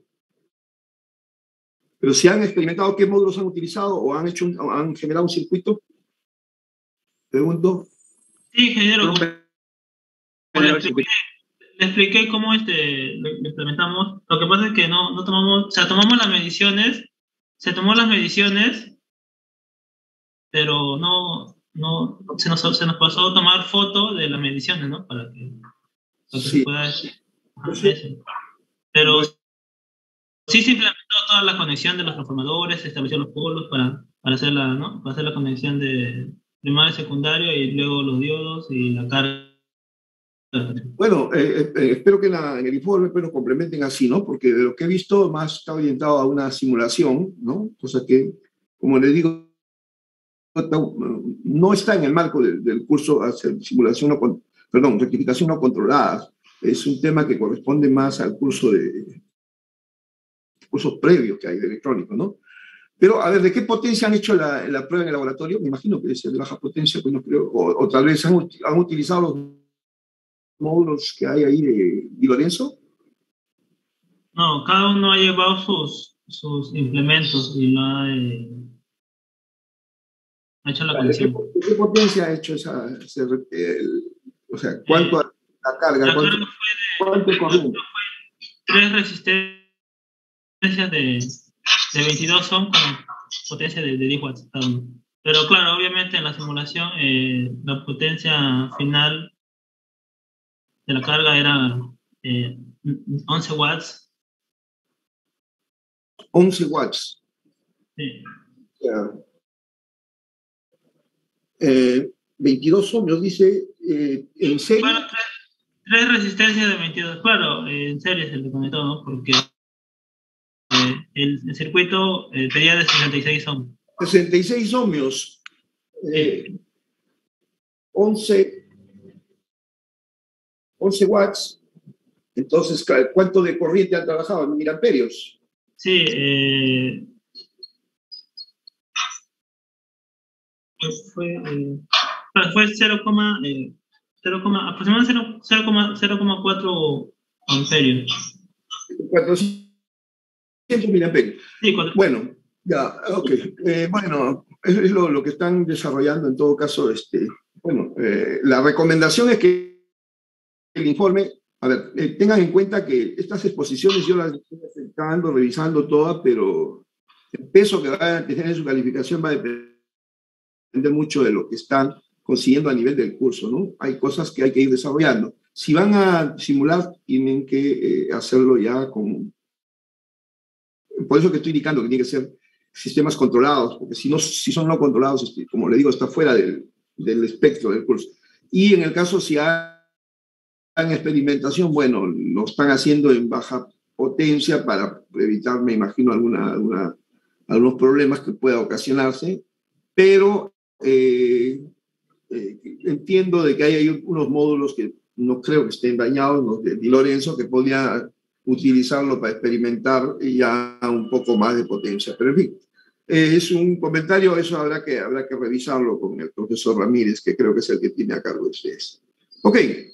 Pero si han experimentado qué módulos han utilizado o han, hecho un, o han generado un circuito, pregunto. Sí, ingeniero. Le expliqué, le expliqué cómo este, lo, lo implementamos. Lo que pasa es que no, no tomamos, o sea, tomamos las mediciones, se tomó las mediciones, pero no, no se, nos, se nos pasó a tomar foto de las mediciones, ¿no? Para que, para que sí. se pueda decir. Sí. Pero sí se implementó toda la conexión de los transformadores, se estableció los polos para, para, hacer la, ¿no? para hacer la conexión de primario y secundario y luego los diodos y la carga. Bueno, eh, eh, espero que en, la, en el informe pues, nos complementen así, ¿no? Porque de lo que he visto más está orientado a una simulación, ¿no? Cosa que, como les digo, no está en el marco del, del curso hacer simulación, no, perdón, rectificación no controlada. Es un tema que corresponde más al curso de cursos previos que hay de electrónico, ¿no? Pero, a ver, ¿de qué potencia han hecho la, la prueba en el laboratorio? Me imagino que es de baja potencia, pues no creo, o, o tal vez han, han utilizado los módulos que hay ahí de Di Lorenzo. No, cada uno ha llevado sus, sus implementos y no ha, eh, ha hecho la conexión. ¿De qué potencia ha hecho esa, ese, el, o sea, cuánto eh, la carga? La ¿Cuánto, carga fue de, cuánto corriente? Tres resistencias de, de veintidós ohm con potencia de, de diez watts cada uno. Pero claro, obviamente en la simulación eh, la potencia final de la carga era eh, once watts. once watts. Sí. Yeah. Eh, veintidós ohmios, dice, eh, en serie. Bueno, tres, tres resistencias de veintidós, claro, eh, en serie se le conectó, ¿no? Porque eh, el, el circuito eh, tenía de sesenta y seis ohmios. sesenta y seis ohmios. Eh, once, once watts. Entonces, ¿cuánto de corriente han trabajado? ¿En miliamperios? Sí, eh, pues fue, eh, fue cero, eh, cero, aproximadamente cero coma cuatro amperios. cuatrocientos miliamperios. Sí, cuatro. Bueno, ya, ok. Eh, bueno, eso es lo, lo que están desarrollando en todo caso. Este, bueno, eh, la recomendación es que el informe, a ver, eh, tengan en cuenta que estas exposiciones yo las estoy acercando, revisando todas, pero el peso que va a tener en su calificación va a depender mucho de lo que están consiguiendo a nivel del curso, ¿no? Hay cosas que hay que ir desarrollando. Si van a simular, tienen que eh, hacerlo ya con... Por eso que estoy indicando que tienen que ser sistemas controlados, porque si, no, si son no controlados, este, como le digo, está fuera del, del espectro del curso. Y en el caso si hay en experimentación, bueno, lo están haciendo en baja potencia para evitar, me imagino, alguna, alguna, algunos problemas que pueda ocasionarse, pero eh, eh, entiendo de que hay, hay unos módulos que no creo que estén dañados, los de Di Lorenzo, que podría utilizarlo para experimentar ya un poco más de potencia. Pero en fin, eh, es un comentario, eso habrá que, habrá que revisarlo con el profesor Ramírez, que creo que es el que tiene a cargo de ustedes. Ok.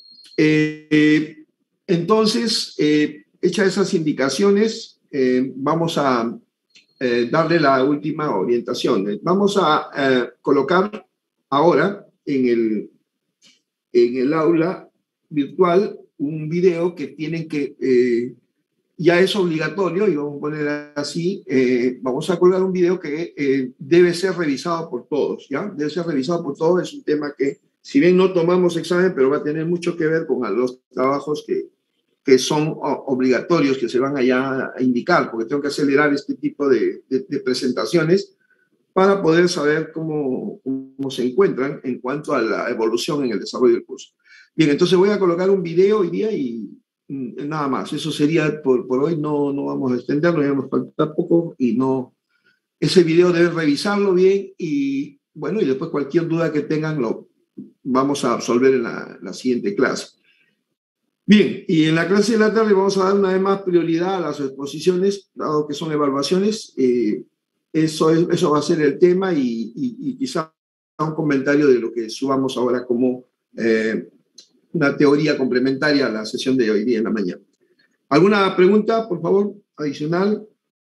Eh, entonces, eh, hechas esas indicaciones, eh, vamos a eh, darle la última orientación. Vamos a eh, colocar ahora en el, en el aula virtual un video que tienen que, eh, ya es obligatorio, y vamos a poner así, eh, vamos a colgar un video que eh, debe ser revisado por todos, ¿ya? Debe ser revisado por todos, es un tema que si bien no tomamos examen, pero va a tener mucho que ver con los trabajos que, que son obligatorios, que se van allá a indicar, porque tengo que acelerar este tipo de, de, de presentaciones para poder saber cómo, cómo se encuentran en cuanto a la evolución en el desarrollo del curso. Bien, entonces voy a colocar un video hoy día y nada más. Eso sería por, por hoy, no, no vamos a extenderlo, ya nos falta poco y no... Ese video deben revisarlo bien y, bueno, y después cualquier duda que tengan lo vamos a resolver en la, la siguiente clase. Bien, y en la clase de la tarde vamos a dar una vez más prioridad a las exposiciones, dado que son evaluaciones. Eh, eso, es, eso va a ser el tema y, y, y quizá un comentario de lo que subamos ahora como eh, una teoría complementaria a la sesión de hoy día en la mañana. ¿Alguna pregunta, por favor, adicional?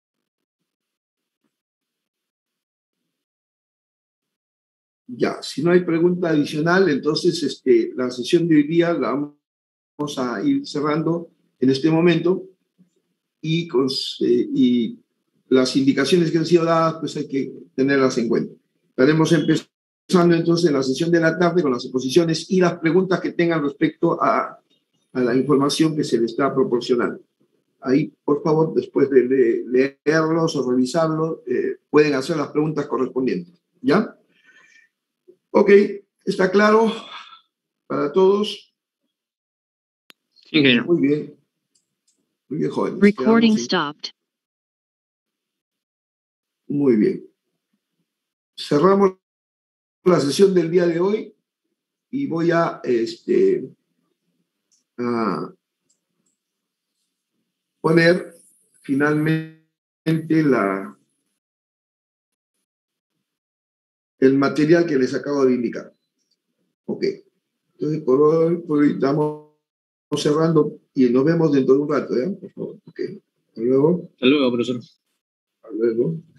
Ya, si no hay pregunta adicional, entonces este, la sesión de hoy día la vamos a ir cerrando en este momento y, con, eh, y las indicaciones que han sido dadas, pues hay que tenerlas en cuenta. Estaremos empezando entonces en la sesión de la tarde con las exposiciones y las preguntas que tengan respecto a, a la información que se les está proporcionando. Ahí, por favor, después de, de leerlos o revisarlos, eh, pueden hacer las preguntas correspondientes. ¿Ya? Ok, ¿está claro para todos? Sí, que Muy bien. Muy bien, jóvenes. Recording Quedamos en- stopped. Muy bien. Cerramos la sesión del día de hoy y voy a, este, a poner finalmente la, el material que les acabo de indicar. Ok. Entonces, por hoy, por hoy estamos cerrando y nos vemos dentro de un rato, ¿ya? Por favor. Ok. Hasta luego. Hasta luego, profesor. Hasta luego.